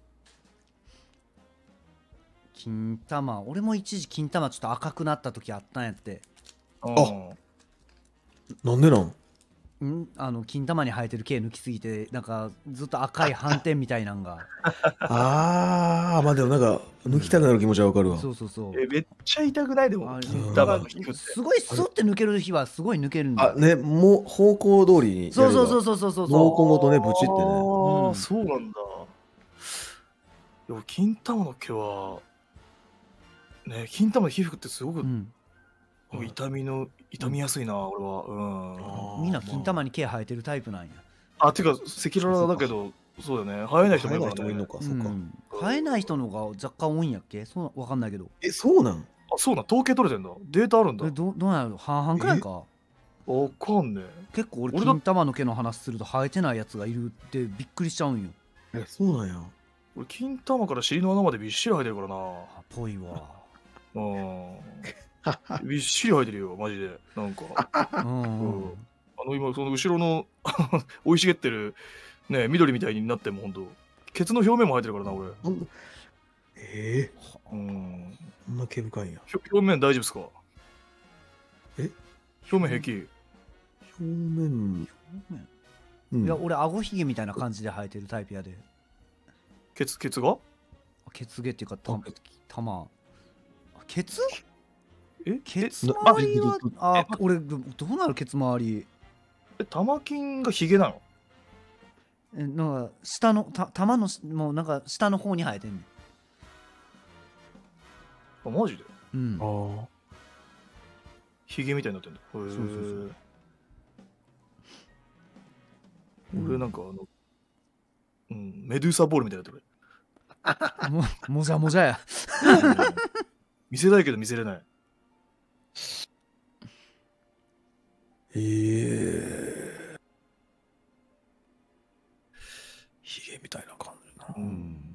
金玉、俺も一時金玉ちょっと赤くなった時あったんやって。 あなんでなんんあの金玉に生えてる毛抜きすぎてなんかずっと赤い斑点みたいなんがああ、まあでもなんか、抜きたくなる気持ちはわかるわ。 そうそうそうえめっちゃ痛くないでもあれ金玉の引くって。 すごいスッて抜ける日はすごい抜けるんだあ、ね、もう方向通りにやれば。 そうそうそうそうそうそう毛根ごとね、ブチってね。 ああ、 うんそうなんだ。でも金玉の毛はね、金玉の皮膚ってすごく、 うんもう痛みの痛みやすいな、俺は。うん。 みんな金玉に毛生えてるタイプなんやあ、てか赤裸々だけど、そうだよね。生えない人もいるからね。 生えない人もいるのか、そっか。 うん生えない人の方が若干多いんやっけそうわかんないけどえ、そうなんあ、そうな、統計取れてんだ。データあるんだ。 えどどうなんやろ半々くらいかわかんねえ。 結構俺俺だ金玉の毛の話すると生えてないやつがいるってびっくりしちゃうんよえ、そうなんや。 俺、金玉から尻の穴までびっしり生えてるからな。 あぽいわうん。びっしり生えてるよ、マジで。なんか。 うんうんあの、今、その後ろの生い茂ってる、ね、緑みたいになっても、ほんと。ケツの表面も生えてるからな、俺。 ほんええうん。 こんな毛深いんや。 ひょ表面大丈夫ですか？ え表面平気？ 表面。うんいや俺顎ひげみたいな感じで生えてるタイプやでケツ、ケツが？ ケツ毛っていうかた玉ケツえケツえ周りはなあ俺どどうなるケツ周りえ、玉金がヒゲなの？ えなんか下のた玉のしもうなんか下の方に生えてんねん。 あ、マジで？ うん。 ああ。 ヒゲみたいになってんだ。へえ。 そうそうそう俺なんかあの、うん、メドゥーサボールみたいになってる。 ももじゃもじゃや。 見せたいけど見せれない。 ええ。ヒゲみたいな感じな。 うん。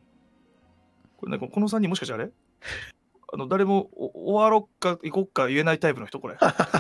これね、ここのさんにんもしかしてあれあの、誰もお終わろっか行こっか言えないタイプの人これ。 い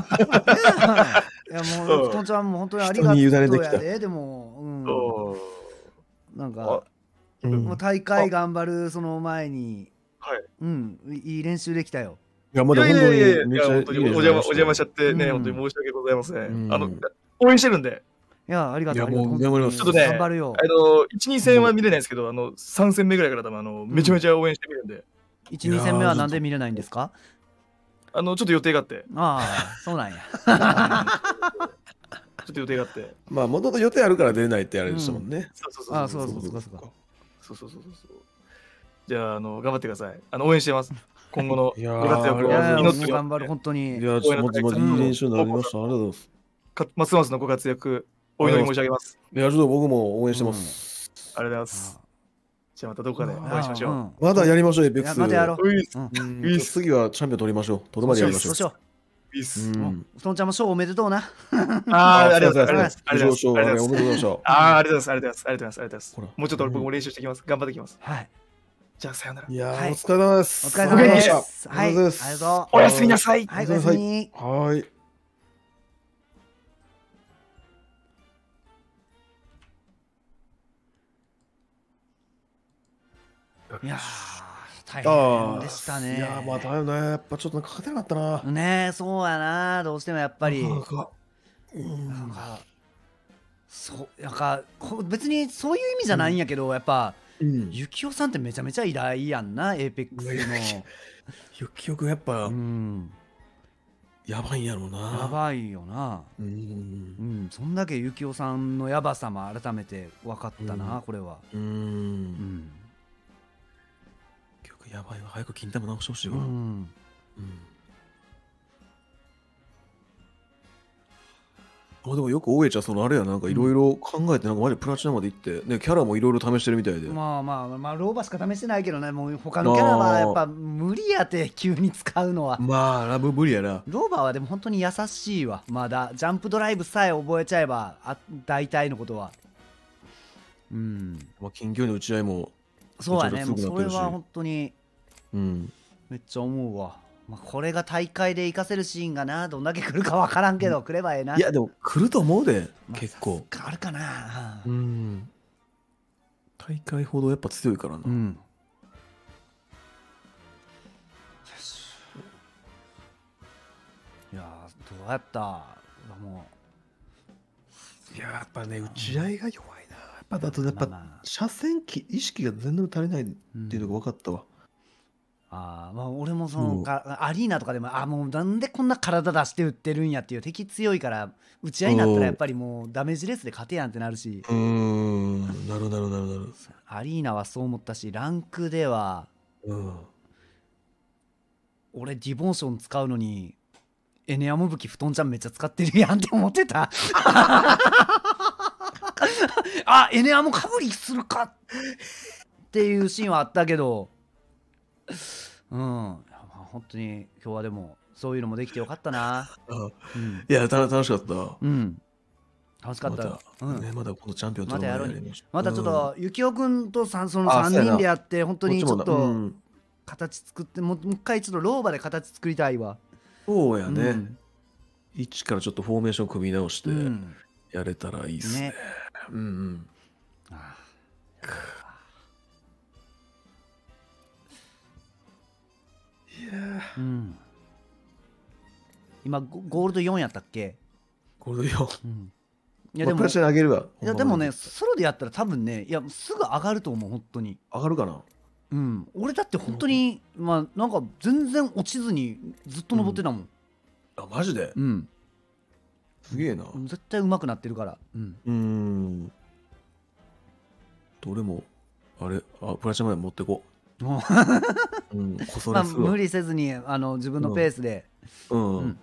やもう、ふとんちゃんも本当にありがとう人に委ねてきたやで、でも、うん。なんか、 うんもう大会頑張るその前に、 はい。 うん、いい練習できたよ。 いや、まいやいだ本当やいやいや、 にめっちゃ本当にお邪魔お邪魔しちゃってね、 うん本当に申し訳ございません。 うんあの、応援してるんで、 いや、ありがとう。 いやありがとうもう頑張ります本当にちょっとね頑張るよ。 あの、いち、に戦は見れないですけど、あの、さん戦目ぐらいから多分、あの、めちゃめちゃ応援してみるんで、 いち、に戦目はなんで見れないんですか？ あの、ちょっと予定があって、 ああ、そうなんや。 ちょっと予定があって、 まあ、もともと予定あるから出れないってあれでしたもんね。 そうそうそうああ、 そそううそうそうそうそう。 そうそうそうそう。じゃあ、あの、頑張ってください。あの、応援してます。今後のいやーご活躍をいやいや、もう祈ってる頑張る、本当に。 いや、ちょっとまずまずいい練習になりました。ありがとうございます。 かますますのご活躍、お祈り申し上げます。 いや、ちょっと僕も応援してます。 ありがとうございます。じゃあまたどこかでお会いしましょう。 うんまだやりましょう、エペックス。 いやまたやろう。 ういっすうんうん次はチャンピオン取りましょう。取るまでやりましょう。 そうしよういっす。 う。 ううんん。ふとんちゃんも賞おめでとうな。 ああ、ありがとうございま。 ますす。ありがとうございます。 ありがとうございました。 ああ、ありがとうございます。ありがとうございます。ありがとうございます。ありがとうございますほら。 もうちょっと僕も練習してきます。頑張ってきます。 はい。 じゃあ、さようならい。やー、 はいお疲れ様です。 お疲れ様で。 ありがとうございますはい。ありがとう。 おやすみなさい。 はい、おやすみ。 はーい。 いやー、大ああ変でしたね。 いやー、まあだよね。やっぱちょっとなんか勝てなかったな。 ねえ、そうやな。どうしてもやっぱり。 なんか、うんなんか、そう、なんか、こ別にそういう意味じゃないんやけど、やっぱ、 うん。 ゆきおさんってめちゃめちゃ偉大やんな、エーペックスいやいの。 ゆきおくんやっぱう、ん。 やばいんやろうな。 やばいよな。 うん。 うん、そんだけゆきおさんのやばさも改めて分かったな、 うんこれは。 う。 うんん。 曲やばいわ。早く金玉直してほしいうわ。 ん。 うんあでもよく大江ちゃんそのあれやなんかいろいろ考えてなんかマジプラチナまで行ってねキャラもいろいろ試してるみたいで、 まあまあまあ、ローバしか試してないけどね、もう他のキャラはやっぱ無理やって急に使うのは。 まあラブ無理やな。 ローバーはでも本当に優しいわ。まだジャンプドライブさえ覚えちゃえばあ大体のことは。うん。 まあ近距離の打ち合いもそうやね。もうめちゃくちゃすぐなってるしそれは本当にうんめっちゃ思うわ。まあ、これが大会で活かせるシーンがな、どんだけ来るかわからんけど、来ればええな。 いやでも来ると思うでまあ結構さすがあるかな。 うん大会ほどやっぱ強いからな、 うん。よし。いやー、どうやったもいややっぱね打ち合いが弱いなやっぱだとやっぱ、 まあまあ車線機意識が全然足りないっていうのが分かったわ、 う、あーまあ、俺もその、 うんかアリーナとかでも、あもうなんでこんな体出して打ってるんやっていう、敵強いから打ち合いになったらやっぱりもうダメージレスで勝てやんってなるし、 うーんなるなるなるなるアリーナはそう思ったし、ランクではうん俺ディボーション使うのにエネアモ武器布団ちゃんめっちゃ使ってるやんって思ってた。あエネアモかぶりするかっていうシーンはあったけど、うん本当に今日はでもそういうのもできてよかったな。 あうん、 いやた楽しかったうん、楽しかまったよ。 た、 うんね、まだこのチャンピオンまたやろうりましょまたちょっと、ゆきおくんとさんその3 あそうやな人でやって本当にちょっこっちもとなうん形作ってもうもう一回ちょっとローバで形作りたいわ。 そうやね、 うん一からちょっとフォーメーション組み直してうんやれたらいいっすね。 ねうんうん。 あいやーうん、今ゴゴールドよんやったっけ？ これよ。 うん、いいやでもプラチナ上げるわ。 いやでもねソロでやったら多分ねいやすぐ上がると思う本当に。 上がるかな。 うん、俺だって本当に、まあなんか全然落ちずにずっと登ってたもん。 あマジで。 うん、 すげえな。 絶対うまくなってるから。うん。 うーん。どれも、あれ、あ、プラチナまで持ってこもう。うん、こそうまあれすわ。 無理せずにあの自分のペースで。 うん。 うん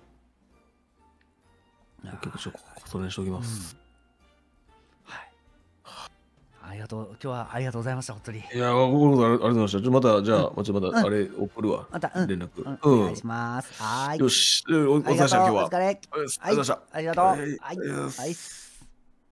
結構ちょっとこそれにしておきます。 はい。ありがとう。今日はありがとうございました本当に。 いや、僕もありがとうございました。ちょまたじゃあ、またまたあれ送るわ。 また、うん、 連絡。 うんうん。 お願いします。はい。 よし、お疲れ様でした今日は。 お疲れ。 ありがとうございました。 ありがとう。はい。 はいはい。